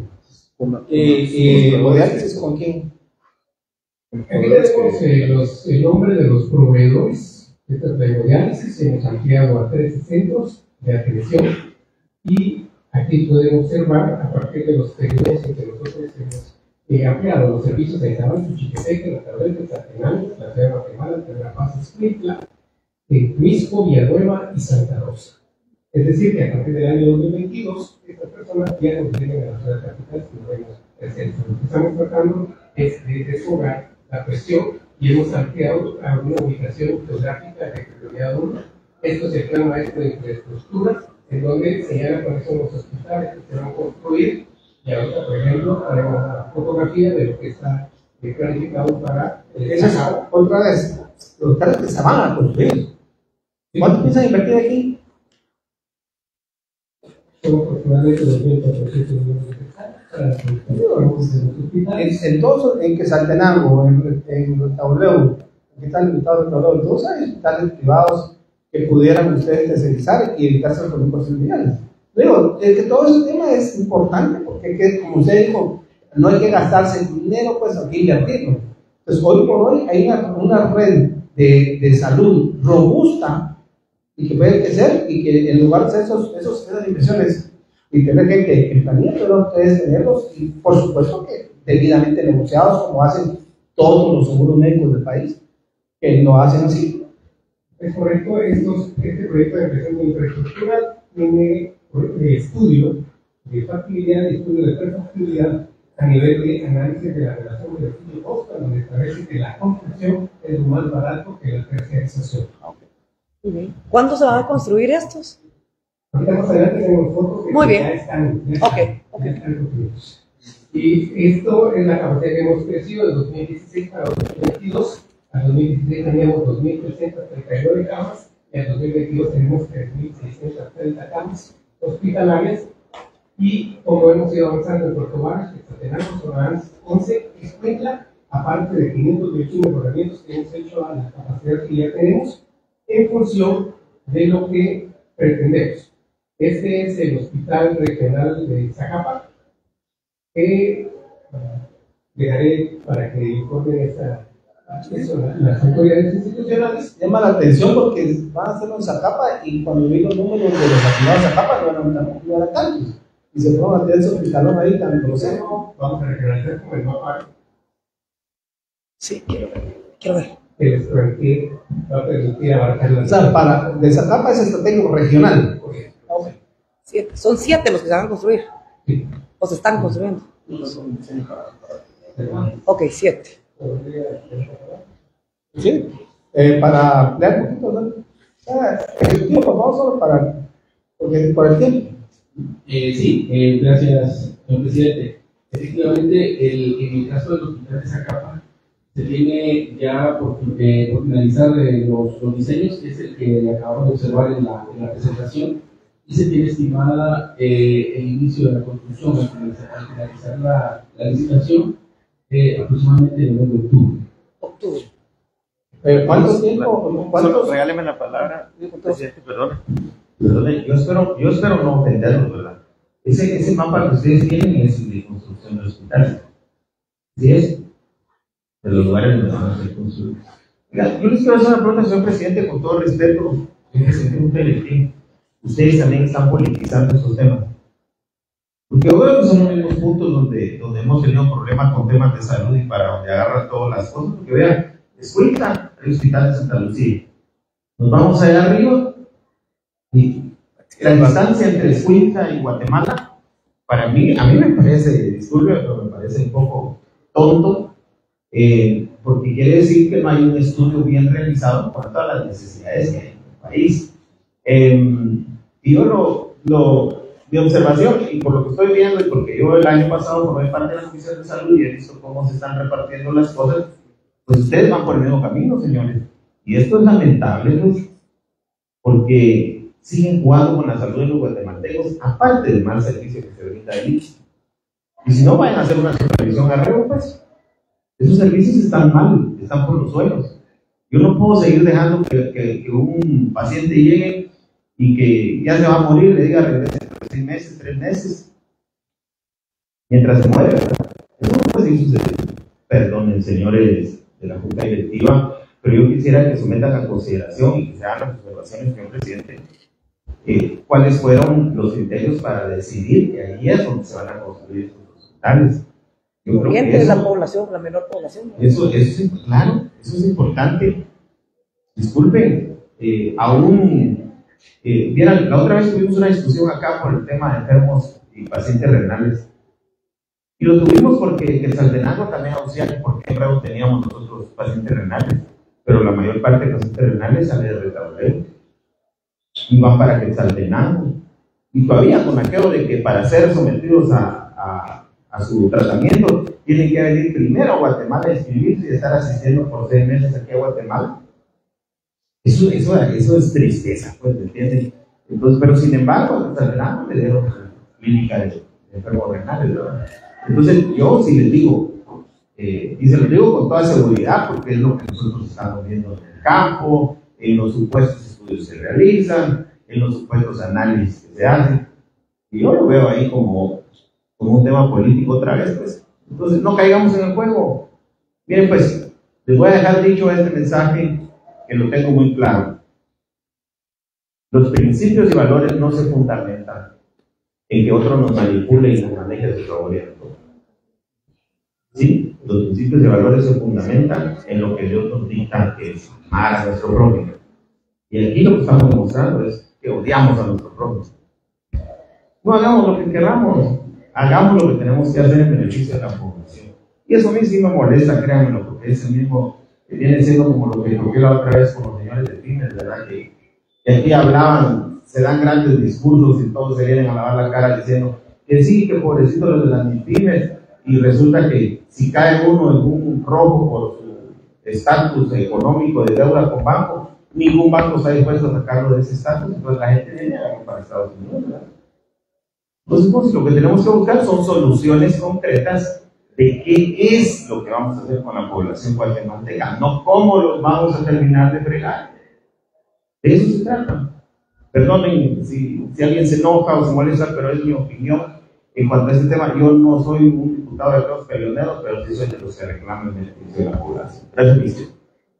¿Y hemodiálisis con quién?
Aquí tenemos eh, los, el nombre de los proveedores de esta hemodiálisis. Hemos ampliado a trece centros de atención y aquí pueden observar, a partir de los periodos en que nosotros hemos eh, ampliado los servicios de Izabal, Chiqueteque, La Tableta, Tatenango, La Ciudad de Guatemala, La Paz, Escuintla, Misco, Villanueva y Santa Rosa. Es decir, que a partir del año dos mil veintidós, estas personas ya no vienen a la ciudad capital, sino vemos el centro. Lo que estamos tratando es de desfogar la cuestión y hemos ampliado a una ubicación geográfica de prioridad uno. Esto es el plan maestro de infraestructura, en donde señala cuáles son los hospitales que se van a construir, y ahorita, por ejemplo, haremos una fotografía de lo que está eh, planificado para el
Esa es otra vez, los hospitales que se van a construir. ¿Cuánto piensan invertir aquí?
Son aproximadamente dos mil cuatrocientos millones de pesos.
En, en todos, en Quesaltenango, en, en Tauleu, aquí están limitados en Tauleu, todos hay hospitales privados que pudieran ustedes tercerizar y evitarse los cuatrocientos millones. Digo, es que todo ese tema es importante porque, que, como usted dijo, no hay que gastarse el dinero, pues hay que invertirlo. Entonces, hoy por hoy hay una, una red de, de salud robusta y que puede crecer, y que en lugar de hacer esos, esos, esas inversiones y tener que, que, que planearlo, ustedes tenerlos, y por supuesto que debidamente negociados, como hacen todos los seguros médicos del país, que lo hacen así.
Es correcto, estos, este proyecto de inversión de infraestructura tiene de estudio de factibilidad y estudio de perfectibilidad a nivel de análisis de la relación de estudio-costo, donde establece que la construcción es lo más barato que la tercerización.
¿Cuándo se van a construir estos?
Ahorita más adelante tenemos fotos que
Muy bien.
ya están, ya
Ok,
están,
ok.
ya están construidos. Y esto es la capacidad que hemos crecido de dos mil dieciséis para dos mil veintidós. Al dos mil dieciséis teníamos dos mil trescientas treinta y nueve camas y al dos mil veintidós tenemos tres mil seiscientas treinta camas hospitalarias. Y como hemos ido avanzando en Puerto Varas, que tenemos once Escuintla, aparte de quinientos veintiuno mejoramientos que hemos hecho a la capacidad que ya tenemos, en función de lo que pretendemos. Este es el Hospital Regional de Zacapa, que uh, dejaré para que informen esta, eso, las autoridades institucionales.
Llama la atención porque van a hacerlo en Zacapa y cuando vi los números de los afiliados de Zacapa no eran, no eran tantos. Y se fueron a tener su hospitalón ahí también, lo sé.
Vamos a regionalizar como el mapa.
Sí, quiero ver. Quiero ver.
El extranjero va a permitir abarcar la.
O sea, para, de Zacapa es estratégico regional.
Okay. Siete. Son siete los que se van a construir.
Sí.
O se están construyendo. Ok, siete.
Sí, eh, para ampliar un poquito, ¿no? Ah, ejecutivo, por favor, solo para, porque por el tiempo.
Eh, sí, eh, gracias, señor presidente. Efectivamente, el, en el caso del hospital de Zacapa, se tiene ya por, eh, por finalizar eh, los, los diseños, que es el que acabamos de observar en la, en la presentación, y se tiene estimada eh, el inicio de la construcción al finalizar, al finalizar la, la licitación eh, aproximadamente en el mes de octubre.
Octubre.
Eh, ¿Cuánto tiempo? ¿Cuántos?
Regáleme la palabra, presidente, perdón. Perdón, yo espero, yo espero no ofenderlos, ¿verdad? Ese, ese mapa que ustedes tienen es el de construcción de hospitales. ¿Sí es? De los lugares donde van a ser construidos. Yo les quiero hacer una pregunta, señor presidente, con todo respeto, fíjense que un teletipo. Ustedes también están politizando estos temas. Porque yo creo que son los mismos puntos donde, donde hemos tenido problemas con temas de salud y para donde agarran todas las cosas. Porque vean, Escuintla, el hospital de Santa Lucía. Nos vamos allá arriba y la distancia entre Escuintla y Guatemala, para mí, a mí me parece, disculpe, pero me parece un poco tonto, eh, porque quiere decir que no hay un estudio bien realizado en cuanto a las necesidades que hay en el país. Eh, y yo lo, lo, mi observación, y por lo que estoy viendo, y porque yo el año pasado formé parte de la Comisión de Salud y he visto cómo se están repartiendo las cosas, pues ustedes van por el mismo camino, señores. Y esto es lamentable, pues, porque siguen jugando con la salud de los guatemaltecos, aparte del mal servicio que se brinda ahí. Y si no, vayan a hacer una supervisión arreo, pues. Esos servicios están mal, están por los suelos. Yo no puedo seguir dejando que, que, que un paciente llegue y que ya se va a morir, le diga regrese por seis meses, tres meses, mientras se muere, ¿verdad? Eso no puede seguir sucediendo. Perdonen, señores de la Junta Directiva, pero yo quisiera que sometan a consideración y que se hagan las observaciones, señor presidente, eh, cuáles fueron los criterios para decidir que ahí es donde se van a construir estos hospitales. Yo creo que
Es
eso,
la población, la menor población. ¿No?
eso, eso es, claro, eso es importante. Disculpen, eh, aún, eh, vieran, la otra vez tuvimos una discusión acá por el tema de enfermos y pacientes renales. Y lo tuvimos porque el Saltenango también anunciaba por qué bravo teníamos nosotros pacientes renales, pero la mayor parte de los pacientes renales sale de Retablero y van para que el Saltenango. Y todavía con aquello de que para ser sometidos a, a, a su tratamiento tienen que venir primero a Guatemala a inscribirse y estar asistiendo por seis meses aquí a Guatemala. Eso, eso, eso es tristeza, pues, ¿me entienden? Entonces, pero sin embargo, el Saltenango le dieron clínica de, de enfermos renales, ¿verdad? Entonces, yo sí les digo, eh, y se lo digo con toda seguridad, porque es lo que nosotros estamos viendo en el campo, en los supuestos estudios que se realizan, en los supuestos análisis que se hacen, y yo lo veo ahí como, como un tema político otra vez, pues. Entonces, no caigamos en el juego. Miren, pues, les voy a dejar dicho este mensaje, que lo tengo muy claro. Los principios y valores no se fundamentan en que otro nos manipule y nos maneje de su favor. Sí, los principios y valores se fundamentan en lo que Dios nos dicta, que es amar a nuestro prójimo. Y aquí lo que estamos demostrando es que odiamos a nuestro prójimo. No hagamos lo que queramos, hagamos lo que tenemos que hacer en beneficio de la población. Y eso a mí sí me molesta, créanmelo, porque es el mismo, que viene siendo como lo que toqué la otra vez con los señores de pymes, ¿verdad? Que, que aquí hablaban, se dan grandes discursos y todos se vienen a lavar la cara diciendo que sí, que pobrecito los de las pymes, y resulta que si cae uno en un rojo por su estatus económico de deuda con banco, ningún banco está dispuesto a sacarlo de ese estatus, entonces la gente viene a para Estados Unidos, ¿verdad? Entonces, pues, lo que tenemos que buscar son soluciones concretas de qué es lo que vamos a hacer con la población guatemalteca, no cómo los vamos a terminar de fregar. De eso se trata. Perdonen si, si alguien se enoja o se molesta, pero es mi opinión en cuanto a este tema. Yo no soy un diputado de los peleoneros, pero sí soy de los que reclaman el beneficio de la población. Gracias, ministro.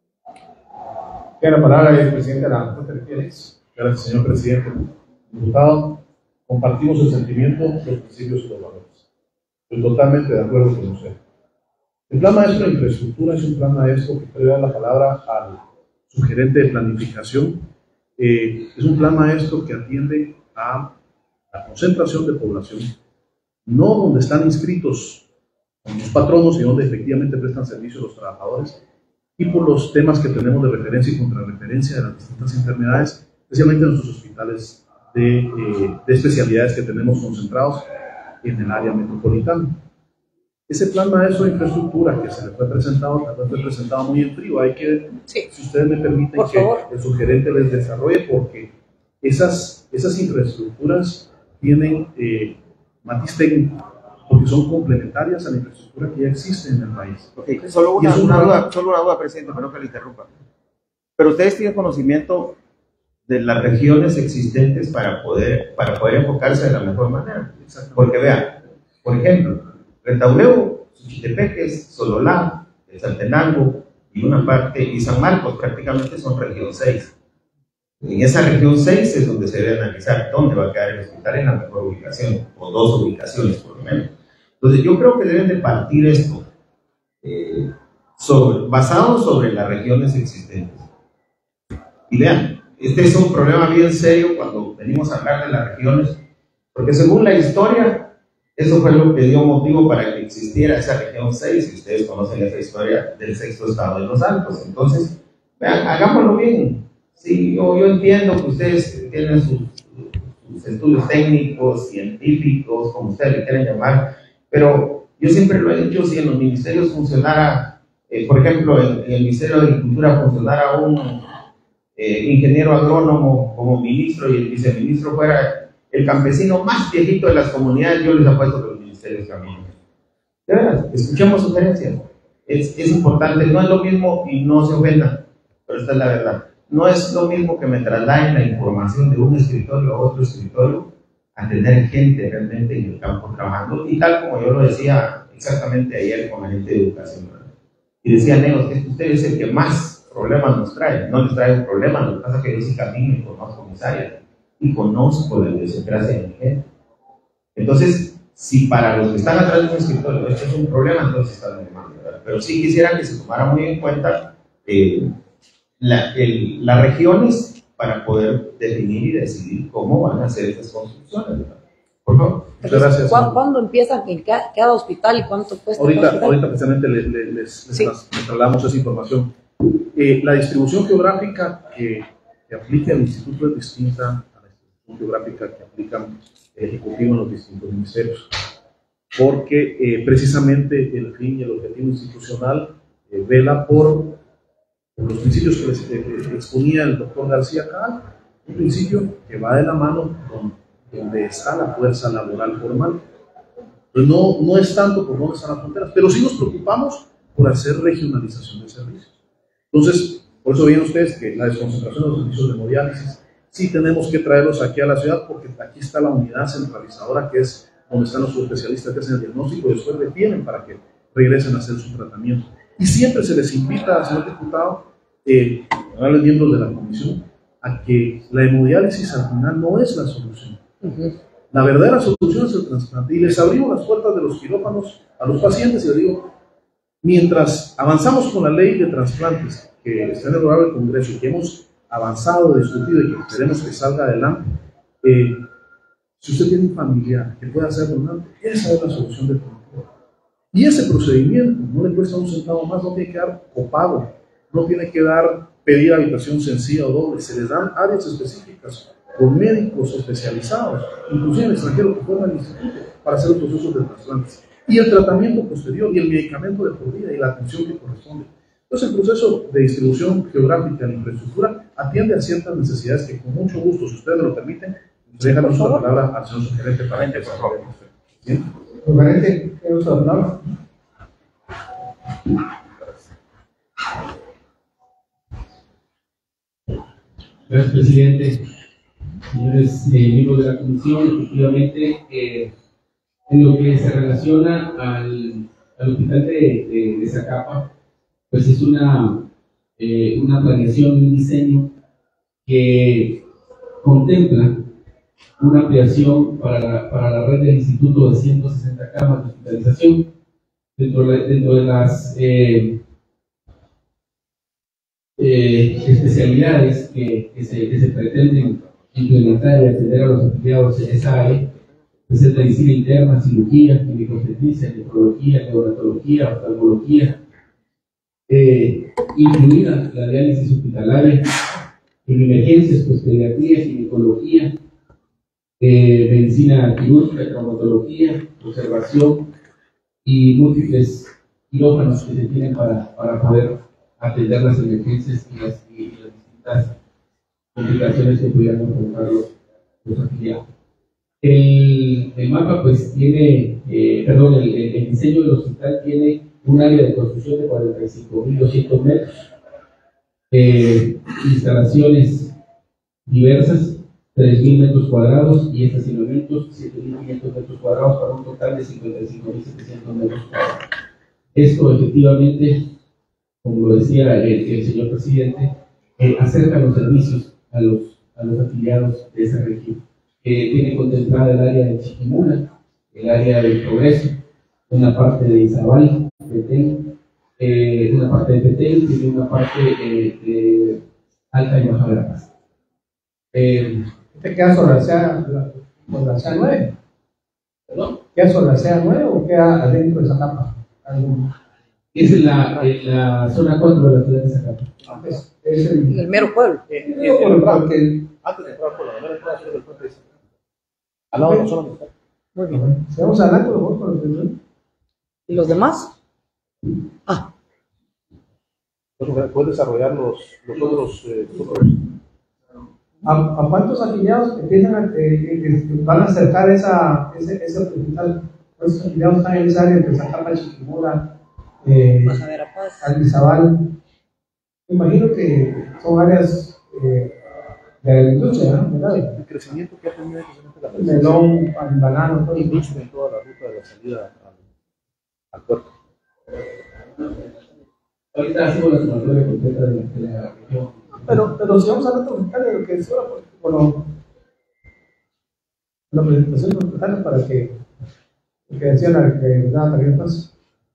Tiene la palabra el presidente de la Junta de Elecciones.
Gracias, señor presidente. Diputado, compartimos el sentimiento, los principios y los valores. Estoy totalmente de acuerdo con usted. El plan maestro de infraestructura es un plan maestro que quiero dar la palabra al subgerente de planificación. Eh, es un plan maestro que atiende a la concentración de población, no donde están inscritos los patronos y donde efectivamente prestan servicio a los trabajadores, y por los temas que tenemos de referencia y contrarreferencia de las distintas enfermedades, especialmente en nuestros hospitales de, eh, de especialidades que tenemos concentrados en el área metropolitana. Ese plan maestro de infraestructura que se le fue presentado, tal vez fue presentado muy en frío, hay que, sí. Si ustedes me permiten por que favor. El subgerente les desarrolle, porque esas, esas infraestructuras tienen eh, matiz técnico, porque son complementarias a la infraestructura que ya existe en el país.
Okay. Solo, una, una duda, solo una duda, presidente, perdón que le interrumpa. Pero ustedes tienen conocimiento de las regiones existentes para poder, para poder enfocarse de la mejor manera. Porque vean, por ejemplo, Retauleu, Suchitepeques, Sololá, Saltenango y una parte, y San Marcos prácticamente son región seis. En esa región seis es donde se debe analizar dónde va a quedar el hospital en la mejor ubicación, o dos ubicaciones por lo menos. Entonces yo creo que deben de partir esto eh, sobre, basado sobre las regiones existentes. Y vean, este es un problema bien serio cuando venimos a hablar de las regiones, porque según la historia, eso fue lo que dio motivo para que existiera esa región seis, y ustedes conocen esa historia del sexto estado de los Altos. Entonces, vean, hagámoslo bien. Sí, yo, yo entiendo que ustedes tienen sus, sus estudios técnicos, científicos, como ustedes le quieren llamar, pero yo siempre lo he dicho, si en los ministerios funcionara, eh, por ejemplo, en, en el Ministerio de Agricultura funcionara un eh, ingeniero agrónomo como ministro y el viceministro fuera el campesino más viejito de las comunidades, yo les apuesto que los ministerios caminan. De verdad, escuchemos sugerencias. Es, es importante, no es lo mismo, y no se ofendan, pero esta es la verdad. No es lo mismo que me trasladen la información de un escritorio a otro escritorio a tener gente realmente en el campo trabajando, y tal como yo lo decía exactamente ayer con la gente de educación, ¿verdad? Y decía, Neo, que usted es el que más problemas nos trae. No les trae un problema, lo que pasa es que yo sí camino y conozco mis áreas y conozco la idiosincrasia de mi gente. Entonces, si para los que están atrás de un escritorio esto es un problema, entonces está de mal, ¿verdad? Pero sí quisiera que se tomara muy en cuenta eh, la, el, las regiones para poder definir y decidir cómo van a hacer estas construcciones, ¿verdad? Por favor.
Muchas gracias.
¿Cuándo, ¿Cuándo empiezan en cada, cada hospital y cuánto cuesta?
Ahorita, ahorita precisamente les, les, les, sí. les trasladamos esa información. Eh, la distribución geográfica que, que aplica el Instituto es distinta a la distribución geográfica que aplican el Ejecutivo en los distintos ministerios, porque eh, precisamente el fin y el objetivo institucional eh, vela por, por los principios que les eh, exponía el doctor García Cabal, un principio que va de la mano con donde está la fuerza laboral formal. Pues no, no es tanto por dónde están las fronteras, pero sí nos preocupamos por hacer regionalización de servicios. Entonces, por eso ven ustedes que la desconcentración de los servicios de hemodiálisis, sí tenemos que traerlos aquí a la ciudad, porque aquí está la unidad centralizadora, que es donde están los especialistas que hacen el diagnóstico y después detienen para que regresen a hacer su tratamiento. Y siempre se les invita, señor diputado, eh, a los miembros de la comisión, a que la hemodiálisis al final no es la solución.
Ujú.
La verdadera solución es el trasplante. Y les abrimos las puertas de los quirófanos a los pacientes y les digo, mientras avanzamos con la ley de trasplantes que está en el honorable Congreso y que hemos avanzado, discutido y que queremos que salga adelante, eh, si usted tiene un familiar que pueda ser donante, esa es la solución del problema. Y ese procedimiento no le cuesta un centavo más, no tiene que dar copago, no tiene que dar pedir habitación sencilla o doble, se les dan áreas específicas por médicos especializados, inclusive en extranjeros que forman el instituto, para hacer los procesos de trasplantes. Y el tratamiento posterior y el medicamento de por vida y la atención que corresponde. Entonces el proceso de distribución geográfica de la infraestructura atiende a ciertas necesidades que con mucho gusto, si ustedes me lo permiten, déjanos la palabra al señor subgerente para que por favor.
Subgerente, ¿qué uso de palabra?
Gracias, presidente. Señores eh, miembros de la comisión, efectivamente, eh, en lo que se relaciona al, al hospital de, de, de Zacapa, pues es una, eh, una planeación, un diseño que contempla una ampliación para la, para la red del instituto de ciento sesenta camas de hospitalización. Dentro de, dentro de las eh, eh, especialidades que, que, se, que se pretenden implementar y atender a los afiliados en esa área, pues es medicina interna, cirugía, ginecobstetricia, nefrología, neonatología, oftalmología, eh, incluida la diálisis hospitalaria, en emergencias, pues pediatría, ginecología, eh, medicina quirúrgica, traumatología, observación y múltiples quirófanos que se tienen para, para poder atender las emergencias y las, y las distintas complicaciones que pudieran encontrar los, los afiliados. El, el mapa pues tiene, eh, perdón, el, el diseño del hospital tiene un área de construcción de cuarenta y cinco mil doscientos metros, eh, instalaciones diversas, tres mil metros cuadrados y estacionamientos, siete mil quinientos metros cuadrados para un total de cincuenta y cinco mil setecientos metros cuadrados. Esto efectivamente, como lo decía el, el señor presidente, eh, acerca los servicios a los, a los afiliados de esa región. Eh, tiene contemplada el área de Chiquimula, el área del Progreso, una parte de Izabal, Petén, eh, una parte de Petén y una parte eh, de Alta y Baja Verapaz. Eh,
¿Este queda sobre la C A, sobre la C A nueve?
¿Perdón?
¿Queda sobre la C A nueve o queda adentro de esa capa? ¿Algún?
Es en la, en la zona cuatro de la ciudad de Zacapa.
Es, es el,
En el mero pueblo.
Eh,
el,
eh,
el, porque-
Antes de entrar por la manera entrada sobre el puente de Zacapa. Al lado de la zona militar.
muy bien. Si vamos adelante, lo vamos con el primero.
¿Y los demás? Ah,
Entonces, puedes desarrollar los, los otros. Eh, los otros.
¿A, ¿A cuántos afiliados empiezan a, eh, eh, van a acercar esa, ese, ese hospital? ¿Cuántos afiliados están en esa área entre Zacapa, Chiquimula, eh,
Baja Verapaz.
Aldizabal? Me imagino que son áreas eh, de la industria, ¿no? ¿Verdad?
El crecimiento que ha tenido precisamente la
El
presencia
melón, el banano, todo eso.
incluso en toda la ruta de la salida al, al puerto.
Ahorita hacemos la sumatoria completa de la, de la región.
Pero, pero si vamos a hablar de lo que decía bueno, la presentación total para que, lo que decía la que daba María Paz.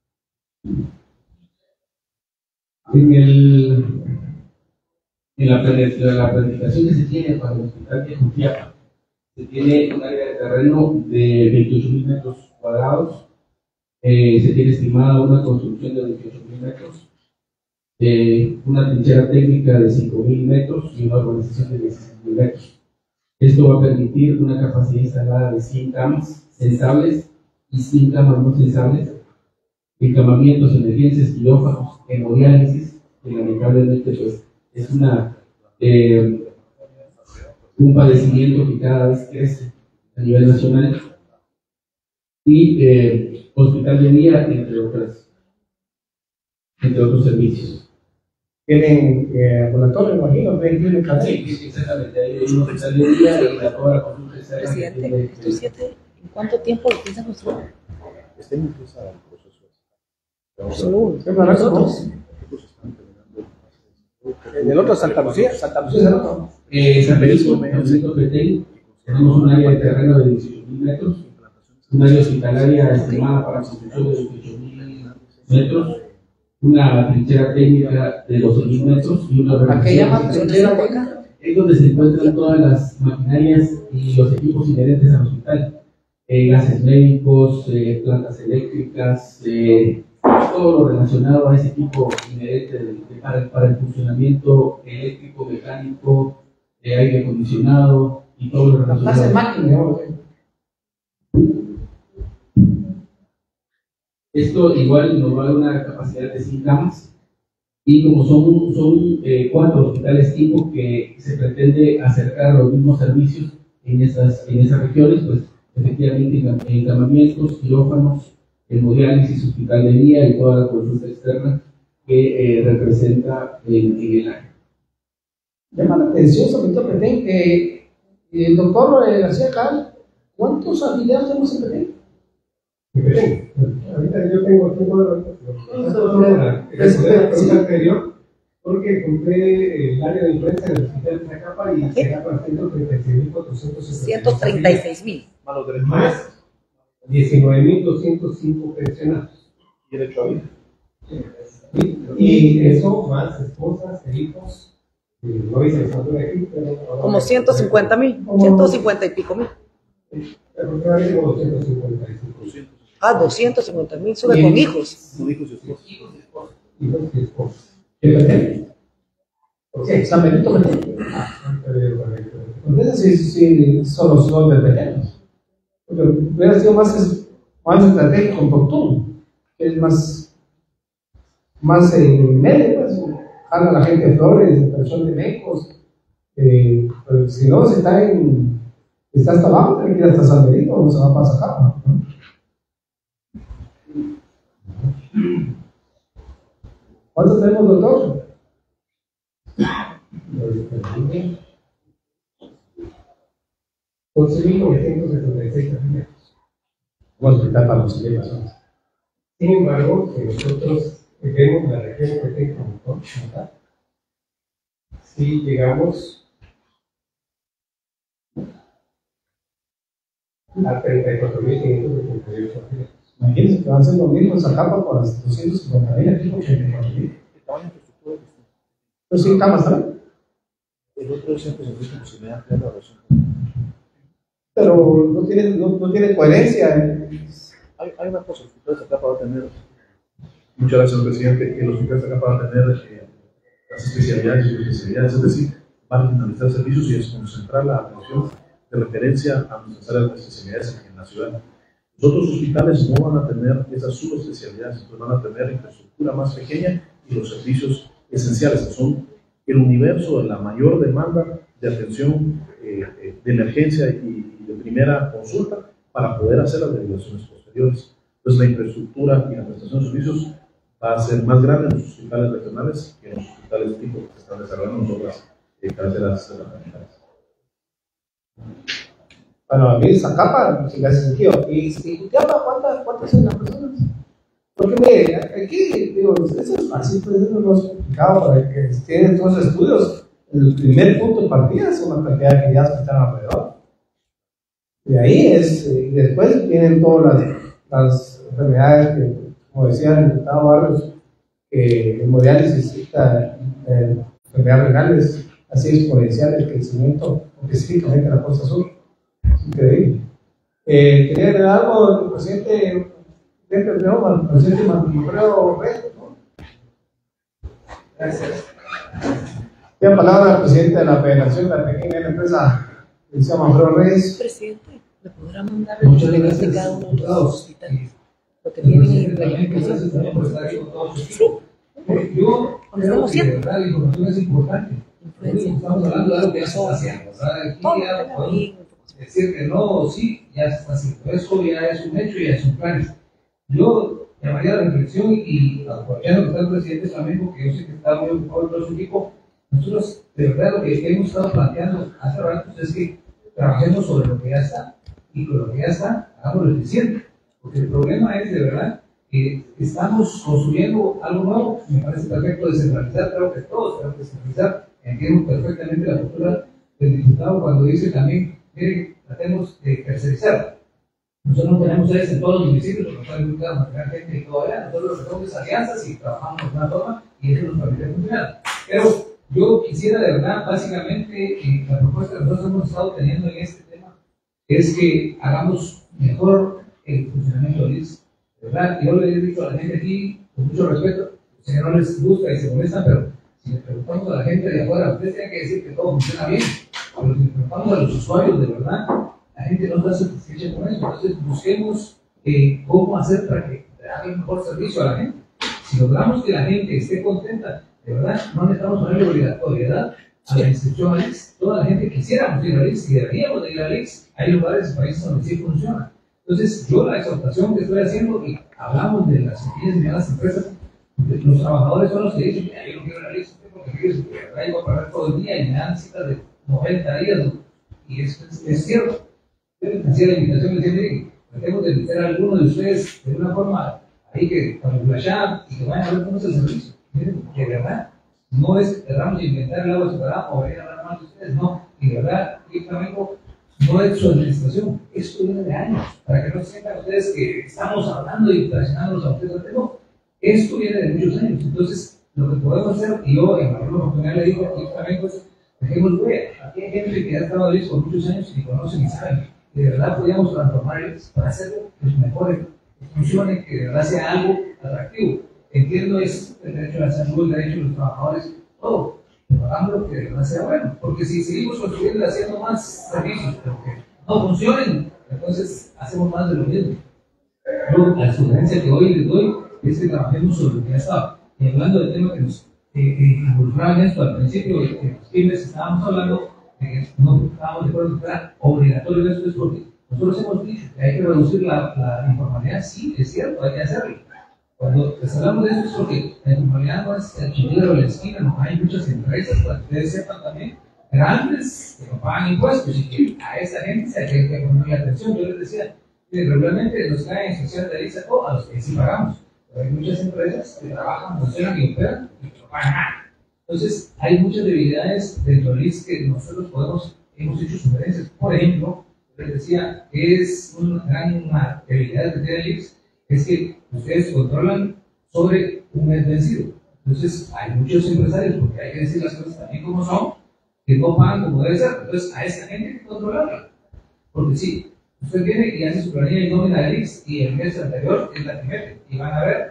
En, el, en la, plane- la planificación que se tiene para el hospital de Jutiapa, se tiene un área de terreno de veintiocho mil metros cuadrados, eh, se tiene estimada una construcción de veintiocho mil metros, eh, una trinchera técnica de cinco mil metros y una urbanización de dieciséis mil metros. Esto va a permitir una capacidad instalada de cien camas sensables y cien camas no sensables, encamamientos, emergencias, quirófanos, hemodiálisis, que lamentablemente pues, es una, eh, un padecimiento que cada vez crece a nivel nacional, y eh, hospital de día, entre otras, entre otros servicios.
Tienen eh, ambulatorio, me imagino, ven clínica.
Sí, exactamente, hay un hospital de día y la toda la consulta externa que
Presidente,
tiene-
¿estos siete en cuánto tiempo lo piensan construir?
Está impulsado el proceso.
Solo uno.
¿Qué plan
Nosotros.
hacemos? El del otro es Santa Lucía, Santa Lucía es el otro.
Eh, San Benito, San Benito Petén, tenemos un área de terreno de dieciocho mil metros, un área hospitalaria estimada para construcción de dieciocho mil metros, una trinchera técnica de doce mil metros y una
¿A qué llaman trinchera técnica?
Es donde se encuentran todas las maquinarias y los equipos inherentes al hospital, eh, gases médicos, eh, plantas eléctricas, eh, todo lo relacionado a ese equipo inherente de, de, para, para el funcionamiento eléctrico, mecánico, de aire acondicionado y todo lo relacionado.
Hace máquina, ¿no?
Esto igual nos va a dar una capacidad de cien camas y como son, son eh, cuatro hospitales tipo que se pretende acercar los mismos servicios en esas, en esas regiones, pues efectivamente encamamientos, quirófanos, hemodiálisis, hospital de día y toda la consulta externa que eh, representa en, en el área.
Llama la atención, sobre todo Petén, que el doctor eh, García Cal, ¿cuántos afiliados tenemos en Petén?
En Petén, ahorita yo tengo aquí el anterior, porque compré el área de influencia del hospital de Zacapa y será para ciento treinta y seis mil cuatrocientos
mil.
Más diecinueve mil doscientos cinco pensionados.
¿Y derecho a vida?
Y eso más esposas e hijos. No hice el saldo de aquí, pero
Como ciento cincuenta mil, ciento cincuenta y pico mil.
Aproximadamente como doscientos cincuenta y cinco.
Ah, doscientos cincuenta mil, sube con hijos.
No hijos y esposos.
Hijos y esposas.
¿En Petén? ¿Por qué? San Benito Petén. Entonces, sí, sí, solo son de Petén. Pero hubiera sido más, más estratégico con Portún, que es más, más en medio, pues, jala a la gente de Flores, de Persón de Mecos, eh, pero si no, si está en, está hasta abajo, tiene que ir hasta San Benito, no se va para Zacapa, ¿no? ¿Cuántos tenemos, doctor?
once mil novecientos setenta y seis afiliados.
Un hospital para los personas.
Sin embargo, si nosotros vemos la región que tengo como tal, si llegamos a treinta y cuatro mil quinientos setenta y ocho afiliados.
Imagínense que van a ser lo mismo en Zacapa por las doscientos cincuenta mil, aquí con ochenta y cuatro mil. Pues sí, camas, ¿no?
El otro siempre se dice que se me da la razón.
Pero no tiene, no, no tiene coherencia.
Hay, hay una cosa, el hospital de Zacapa va a tener. Muchas gracias, presidente. El hospital de Zacapa va a tener eh, las especialidades y especialidades, es decir, va a finalizar servicios y es concentrar la atención de referencia a nuestras áreas de especialidades en la ciudad. Los otros hospitales no van a tener esas subespecialidades, entonces van a tener infraestructura más pequeña y los servicios esenciales, que son el universo de la mayor demanda de atención eh, eh, de emergencia y, y de primera consulta para poder hacer las derivaciones posteriores. Entonces la infraestructura y la prestación de servicios va a ser más grande en los hospitales regionales que en los hospitales tipo que se están desarrollando en otras eh, cabeceras regionales.
Bueno, a mí Zacapa, si le hace sentido. ¿Y Jutiapa cuántas, cuántas son las personas? Porque mire, aquí, digo, eso es fácil, pues eso no es complicado para que tienen todos los estudios. El primer punto de partida es una cantidad de actividades que están alrededor. Y ahí es, y después vienen todas las, las enfermedades que, como decía el diputado Barrios, que hemodiálisis, eh, enfermedades renales, así exponencial el crecimiento, específicamente en la costa sur. Es increíble. Eh, quería agregar algo del presidente. El presidente Manfredo Red, ¿no? Gracias. Tiene palabra el presidente de la Federación de la Pequeña Empresa, el señor Manfredo Reyes.
Presidente, ¿le podrá mandar el nombre de cada uno de los hospitales? Lo que tienen en la información. Sí.
Yo
creo que
de verdad la información es importante. Estamos hablando de algo que ya se está haciendo, ¿verdad? Aquí ya podemos decir que no, sí, ya se está haciendo. Eso ya es un hecho, ya son planes. Yo llamaría a la reflexión y aprovechando que está el presidente también, porque yo sé que está muy ocupado en todo su equipo. Nosotros, de verdad, lo que hemos estado planteando hace rato es que trabajemos sobre lo que ya está y con lo que ya está, hagámoslo eficiente. Porque el problema es, de verdad, que estamos construyendo algo nuevo. Me parece perfecto descentralizar, creo que todos tenemos que descentralizar. Entiendo perfectamente la postura
del diputado cuando dice también, miren, tratemos de tercerizar. Nosotros no tenemos sedes en todos los municipios, por lo cual nunca vamos a tener gente y todo allá. Nosotros lo que tenemos es alianzas y trabajamos de una forma y eso nos permite funcionar. Pero yo quisiera de verdad, básicamente, eh, la propuesta que nosotros hemos estado teniendo en este tema es que hagamos mejor el funcionamiento del I S S. De verdad, yo le he dicho a la gente aquí, con mucho respeto, sé que no les gusta y se molestan, pero si le preguntamos a la gente de afuera, ustedes tienen que decir que todo funciona bien. Pero si le preguntamos a los usuarios, de verdad, la gente no está satisfecha con eso. Entonces, busquemos eh, cómo hacer para que haga un mejor servicio a la gente. Si logramos que la gente esté contenta, de verdad, no necesitamos ponerle obligatoriedad a la inscripción al I X. Toda la gente quisiéramos ir al I X y deberíamos de ir al I X. Hay lugares y países donde sí funciona. Entonces, yo la exhortación que estoy haciendo, y hablamos de las pequeñas y medianas empresas, los trabajadores son los que dicen, mira, yo no quiero ir al I X porque yo traigo a pagar todo el día y me dan citas de noventa días, ¿no? Y eso es, es cierto. Yo les hacía la invitación, les decía, miren, tratemos de meter a alguno de ustedes de una forma ahí que para flashar y que vayan a ver cómo es el servicio. Miren, de verdad, no es que tratamos de inventar el agua separada o venir a hablar más de ustedes, no. Y de verdad, y Flamenco no es su administración, esto viene de años, para que no sientan ustedes que estamos hablando y presionándolos a ustedes, no, esto viene de muchos años. Entonces, lo que podemos hacer, y yo en alguna oportunidad le digo aquí también, pues, dejemos ver, aquí hay gente que ha estado ahí por muchos años y conocen y saben, que de verdad podríamos transformarlos para hacerlo que mejore, que funcione, que de verdad sea algo atractivo. Entiendo es el derecho a la salud, el derecho de los trabajadores, todo. Pero hagámoslo que de verdad sea bueno, porque si seguimos construyendo y haciendo más servicios, pero que no funcionen, entonces hacemos más de lo mismo. Yo, la sugerencia que hoy les doy es que trabajemos sobre lo que ya estaba. Y hablando del tema que nos eh, eh, involucraba en esto al principio, de que los pymes estábamos hablando, de que no estábamos de acuerdo que era obligatorio esto, es porque nosotros hemos dicho que hay que reducir la, la informalidad, sí, es cierto, hay que hacerlo. Cuando les hablamos de esto es porque la informalidad no es el chinero de la esquina, no hay muchas empresas, para que ustedes sepan también, grandes, que no pagan impuestos y que a esa gente se hay que ponerle atención. Yo les decía, que regularmente nos caen en social de lista a los que sí pagamos, pero hay muchas empresas que trabajan, funcionan y operan y no pagan nada. Entonces, hay muchas debilidades dentro del I S que nosotros podemos, hemos hecho sugerencias. Por ejemplo, les decía que es una gran una debilidad que tiene el I S es que ustedes controlan sobre un mes vencido. Entonces, hay muchos empresarios, porque hay que decir las cosas también como son, que no pagan como debe ser. Entonces, a esa gente hay que controlarla. Porque si usted viene y hace su planilla y nómina del I X y el mes anterior es la que mete, y van a ver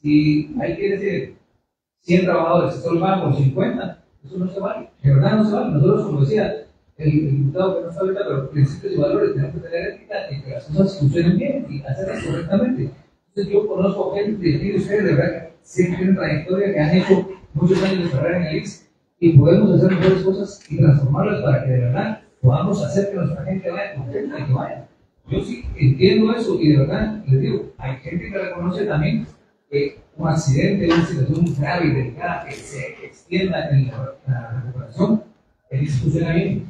si hay que decir cien trabajadores, solo van por cincuenta, eso no se vale. De verdad no se vale. Nosotros, como decía el, el diputado que no está ahorita, pero principios y valores tenemos que tener ética y que las cosas funcionen bien y hacerlas correctamente. Entonces, yo conozco gente de aquí de ustedes, de verdad, que siempre tienen trayectoria, que han hecho muchos años de carrera en el I X y podemos hacer mejores cosas y transformarlas para que de verdad podamos hacer que nuestra gente vaya contenta y que vaya. Yo sí entiendo eso y de verdad les digo, hay gente que reconoce también que un accidente, una situación grave y delicada que se extienda en la, la recuperación, el I X funciona bien.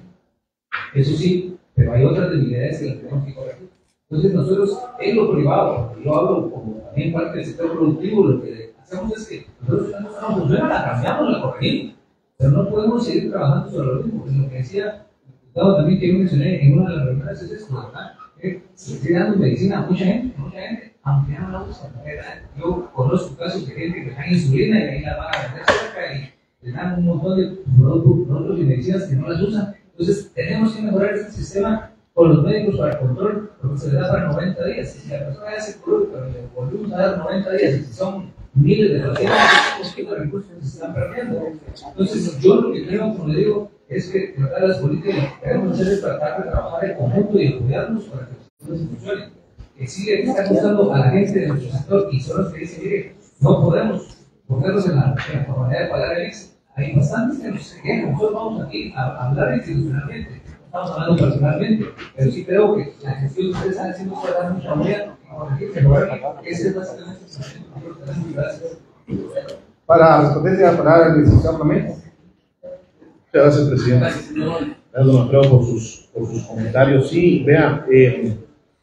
Eso sí, pero hay otras debilidades que las tenemos que corregir. Entonces nosotros, en lo privado, yo hablo como también parte del sector productivo, lo que hacemos es que nosotros cuando no funciona, la cambiamos, la corregimos, pero no podemos seguir trabajando sobre lo mismo. Lo que decía el diputado también que yo mencioné en una de las reuniones es esto, ¿verdad? Que se sigue dando medicina a mucha gente, mucha gente, aunque ya no la usan. Yo conozco casos de gente que le dan insulina y ahí la van a vender cerca y le dan un montón de productos, productos y medicinas que no las usan. Entonces tenemos que mejorar este sistema con los médicos para el control, porque se le da para noventa días. Si la persona ya se curó, pero le volvimos a dar noventa días, y si son miles de pacientes, los recursos se están perdiendo. Entonces, yo lo que creo, como le digo, es que tratar las políticas lo que queremos hacer es tratar de trabajar en conjunto y apoyarnos para que las cosas funcionen. Que sí le está gustando a la gente de nuestro sector y son los que dicen, mire, no podemos ponernos en la, en la formalidad de pagar el I X. Hay bastantes que nos quejan. Nosotros vamos aquí a, a hablar institucionalmente. Estamos hablando personalmente, pero sí creo que la gestión que ustedes están haciendo puede dar mucha manera a corregir, mejorar. Ese es básicamente el gracias.
Para responder la palabra del licenciado Flamenco.
Muchas gracias, presidente. Gracias, don Alfredo, por sus, por sus comentarios. Sí, vea, eh,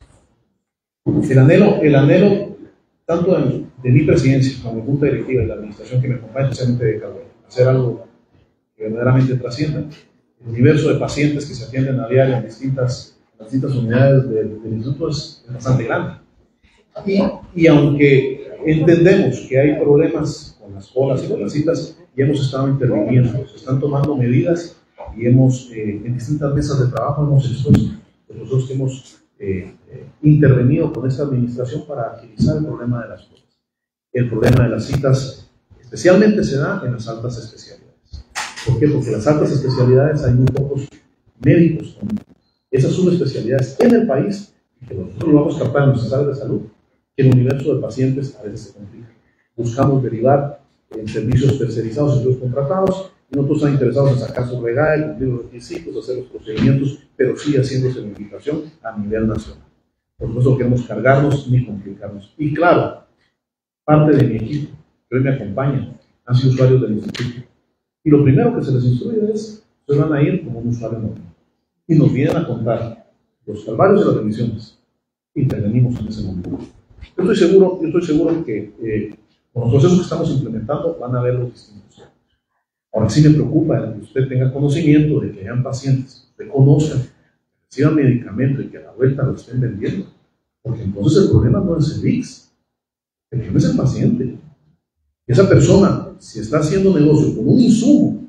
el anhelo, el anhelo tanto de, de mi presidencia como de junta directiva y la administración que me acompaña, especialmente de Carlos, hacer algo que verdaderamente trascienda, el universo de pacientes que se atienden a diario en distintas, en distintas unidades del, del instituto es bastante grande. Y, y aunque entendemos que hay problemas con las colas y con las citas, ya hemos estado interviniendo, se están tomando medidas y hemos, eh, en distintas mesas de trabajo hemos expuesto nosotros que hemos eh, eh, intervenido con esta administración para agilizar el problema de las colas. El problema de las citas especialmente se da en las altas especialidades. ¿Por qué? Porque en las altas especialidades hay muy pocos médicos con esas subespecialidades en el país y que nosotros lo vamos a captar en nuestras áreas de salud, que el universo de pacientes a veces se complica. Buscamos derivar en servicios tercerizados, servicios contratados, y nosotros estamos interesados en sacar su regal, cumplir los requisitos, hacer los procedimientos, pero sí haciéndose la invitación a nivel nacional. Por eso no queremos cargarnos ni complicarnos. Y claro, parte de mi equipo, que hoy me acompaña, han sido usuarios del instituto. Y lo primero que se les instruye es, se van a ir como un usuario normal. Y nos vienen a contar los calvarios de las remisiones. Intervenimos en ese momento. Yo estoy seguro, yo estoy seguro que eh, con los procesos que estamos implementando van a haber los distintos. Ahora sí me preocupa que usted tenga conocimiento de que hayan pacientes que usted conozca, que reciban medicamento y que a la vuelta lo estén vendiendo. Porque entonces el problema no es el I X, el problema es el paciente. Esa persona, si está haciendo negocio con un insumo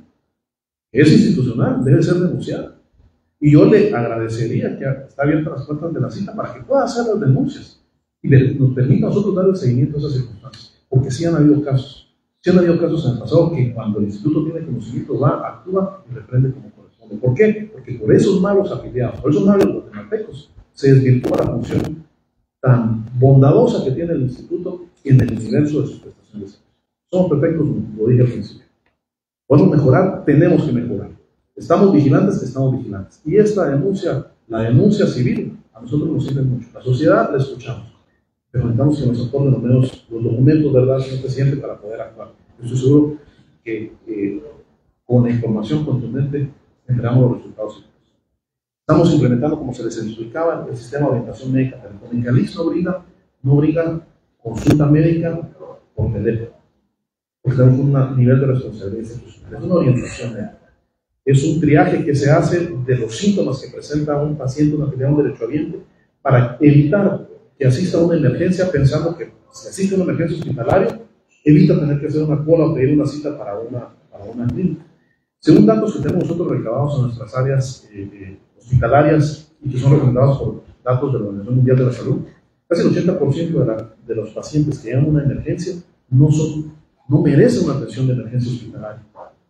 que es institucional, debe ser denunciada. Y yo le agradecería que está abiertas las puertas de la cita para que pueda hacer las denuncias y le, nos permita a nosotros dar el seguimiento a esas circunstancias. Porque sí han habido casos. Sí han habido casos en el pasado que cuando el instituto tiene conocimiento va, actúa y reprende como corresponde. ¿Por qué? Porque por esos malos afiliados, por esos malos guatemaltecos, se desvirtúa la función tan bondadosa que tiene el instituto en el universo de sus prestaciones. Somos perfectos, lo dije al principio. Podemos mejorar, tenemos que mejorar. Estamos vigilantes, estamos vigilantes. Y esta denuncia, la denuncia civil, a nosotros nos sirve mucho. La sociedad la escuchamos. Pero necesitamos que nos aporten los, menos, los documentos, ¿verdad, señor presidente, para poder actuar? Yo estoy seguro que eh, con la información contundente tendremos los resultados. Estamos implementando, como se les explicaba, el sistema de orientación médica telefónica. El I X S no obliga, no obliga consulta médica por teléfono, porque tenemos un nivel de responsabilidad institucional. Es una orientación médica. Es un triaje que se hace de los síntomas que presenta un paciente, una afiliado, un derechohabiente, para evitar que asista a una emergencia pensando que si asiste a una emergencia hospitalaria, evita tener que hacer una cola o pedir una cita para una, para una clínica. Según datos que tenemos nosotros recabados en nuestras áreas eh, eh, hospitalarias y que son recomendados por datos de la Organización Mundial de la Salud, casi el ochenta por ciento de, la, de los pacientes que llegan a una emergencia no, son, no merecen una atención de emergencia hospitalaria.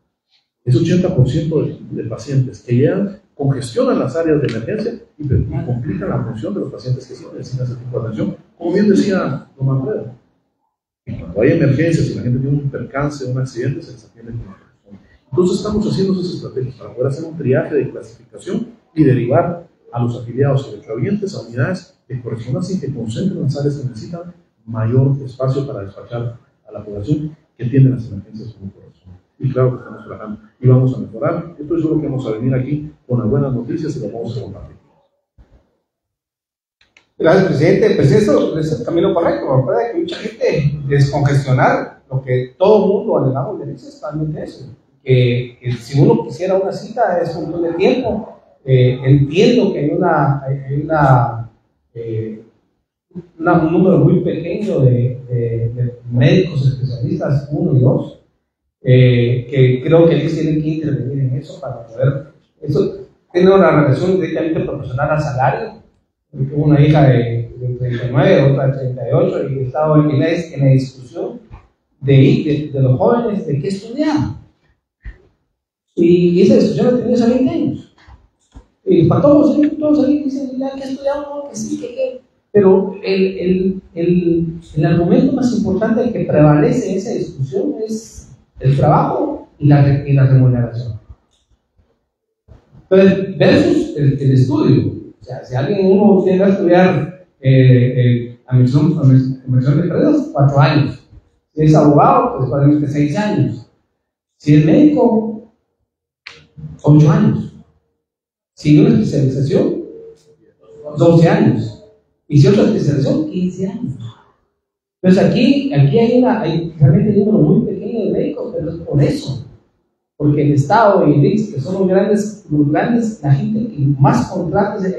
Ese ochenta por ciento de, de pacientes que llegan congestionan las áreas de emergencia y, y complican la función de los pacientes que sí necesitan ese tipo de atención. Como bien decía don Alfredo, que cuando hay emergencias y la gente tiene un percance, un accidente, se les atiende con la persona. Entonces estamos haciendo esas estrategias para poder hacer un triaje de clasificación y derivar a los afiliados y derechohabientes a unidades que correspondan y que concentren las áreas que necesitan mayor espacio para despachar a la población que tiene las emergencias como corresponde. Y claro que estamos trabajando y vamos a mejorar. Estoy seguro que vamos a venir aquí con las buenas noticias y las vamos a compartir.
Gracias, presidente. Pues eso es el camino correcto. Recuerda que mucha gente descongestionar lo que todo el mundo anhelamos de es totalmente eso. Que, que si uno quisiera una cita es un montón de tiempo. Eh, entiendo que hay, una, hay una, eh, una, un número muy pequeño de, de, de médicos especialistas, uno y dos. Eh, que creo que ellos tienen que intervenir en eso para poder, eso tiene una relación directamente proporcional al salario. Tengo una hija de, de treinta y nueve, otra de treinta y ocho y he estado en la, en la discusión de, de, de los jóvenes de qué estudiar. Y, y esa discusión la tenemos hace veinte años. Y para todos, todos ahí dicen que estudiamos, que sí, que qué. Pero el, el, el, el argumento más importante que prevalece en esa discusión es el trabajo y la, y la remuneración. Entonces, versus el, el estudio. O sea, si alguien uno tiene que estudiar eh, eh, administración, administración de empresas, cuatro años. Si es abogado, pues probablemente seis años. Si es médico, ocho años. Si una especialización, doce años. Y si otra especialización, quince años. Entonces aquí, aquí hay, una, hay realmente un número muy pequeño de médicos, pero es por eso. porque el Estado y el I X, que son los grandes, los grandes, la gente que más contrata esos,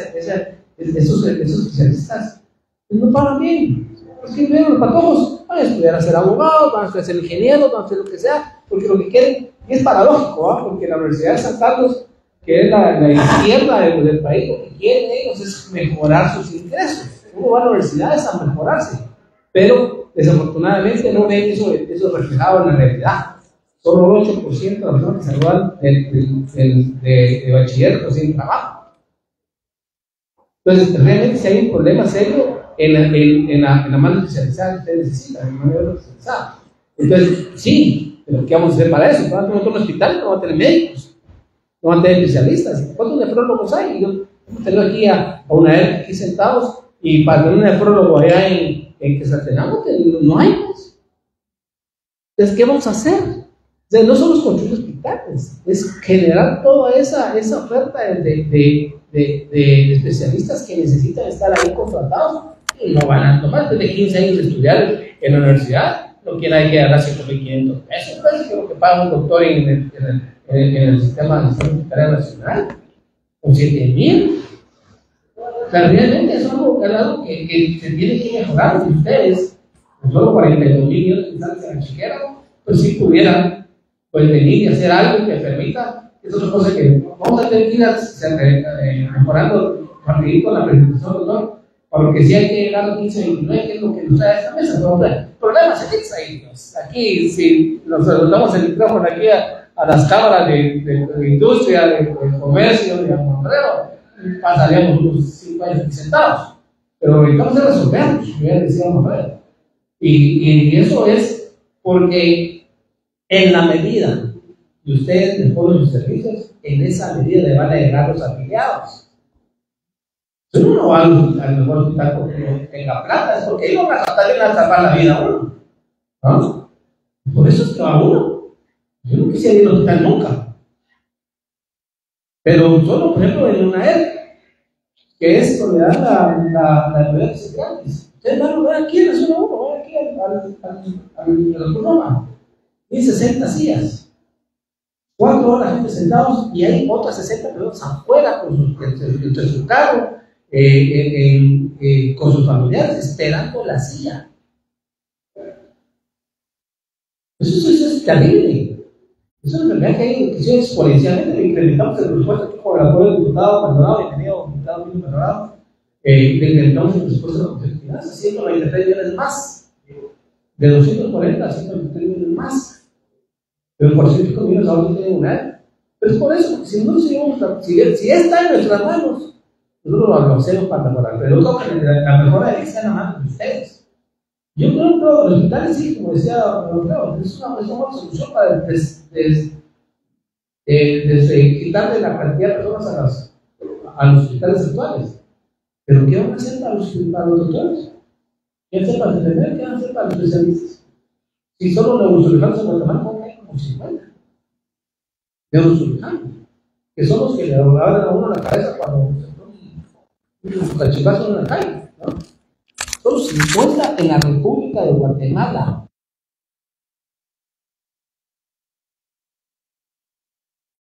esos, esos especialistas, pues no pagan bien. Es que ven los patojos, van a estudiar a ser abogados, van a estudiar a ser ingenieros, van a hacer lo que sea, porque lo que quieren, y es paradójico, ¿eh? Porque la Universidad de San Carlos, que es la, la izquierda del, del país, lo que quieren ellos es mejorar sus ingresos. Uno va a las universidades a mejorarse, pero desafortunadamente no ven eso, eso reflejado en la realidad. Solo el ocho por ciento de las personas que se gradúan del, del, del, de, de bachiller consiguen trabajo. Entonces, realmente si hay un problema serio en la, en, en la, en la mano especializada que ustedes necesitan, en la mano especializada. Entonces, sí, pero ¿qué vamos a hacer para eso? ¿Cuántos otros hospitales no van a tener médicos? No van a tener especialistas. ¿Cuántos nefrólogos hay? Yo tengo aquí a, a una vez aquí sentados y para tener un nefrólogo allá en, en Quetzaltenango, que no hay más. Entonces, ¿qué vamos a hacer? O sea, no solo construir hospitales, es generar toda esa, esa oferta de, de, de, de, de especialistas que necesitan estar ahí contratados y no van a tomar después de quince años de estudiar en la universidad, no quieren hay que ganar cinco mil quinientos pesos, pues, que es lo que paga un doctor en el, en el, en el, en el sistema de salud nacional, o siete mil. O sea, realmente es algo, es algo que, que se tiene que mejorar. Si ustedes, con solo cuarenta y dos mil millones de habitantes en la chiquera, pues si pudieran pues venir y hacer algo que permita, es otra cosa que vamos a tener que ir a, eh, mejorando rapidito la presentación, doctor, para lo que sí hay que llegar a los quince veintinueve, que es lo que nos trae esta mesa. No, problemas en ahí. Aquí, si nos saludamos el micrófono aquí a, a las cámaras de, de, de industria, de, de comercio, de amontrero, pasaríamos unos cinco años aquí sentados. Pero necesitamos resolverlos, como ya decía Amontrero. Y, y eso es porque en la medida que ustedes mejoren sus servicios, en esa medida le van a llegar los afiliados. Si uno no va al, al mejor hospital porque no tenga plata, es porque ellos van a tratar de salvar la vida a uno. ¿No? Por eso es que va uno. Yo no quisiera ir al hospital nunca. Pero solo, por ejemplo, en una E R, que es donde dan la, la, la enfermedad que se gratis. Ustedes van a ver aquí en la zona uno, van aquí al, al, al, al, al programa. Hay sesenta sillas, cuatro horas gente sentados y hay otras sesenta personas afuera con sus, entre su carro, eh, eh, eh, eh, con sus familiares, esperando la silla. Eso, eso es terrible. Es una enfermedad que hay que ser exponencialmente. Incrementamos el presupuesto aquí con el apoyo del diputado Maldonado, bienvenido, diputado Maldonado. Eh, incrementamos el presupuesto de la Comisión de Finanzas, ciento noventa y tres millones más. De doscientos cuarenta a ciento noventa y tres millones más. Pero por ciento millones ahora no tienen un año. Pero es por eso, porque si no seguimos, si, si está en nuestras manos, nosotros lo hacemos para mejorar. Pero yo creo que la, la mejora de está en la mano de ustedes. Yo creo que los hospitales, sí, como decía Don es una, es una buena solución para des, des, des, des, des, quitarle la cantidad de personas a, las, a los hospitales actuales. Pero ¿qué van a hacer para los, para los doctores? ¿Qué van a hacer para los enfermeros? ¿Qué van a hacer para los especialistas? Si solo los neurosurgicanos en Guatemala no hay como cincuenta neurosurgicanos, que son los que le abren a uno la cabeza cuando se pone un cachivazo en la calle, ¿no? Solo cincuenta en la República de Guatemala.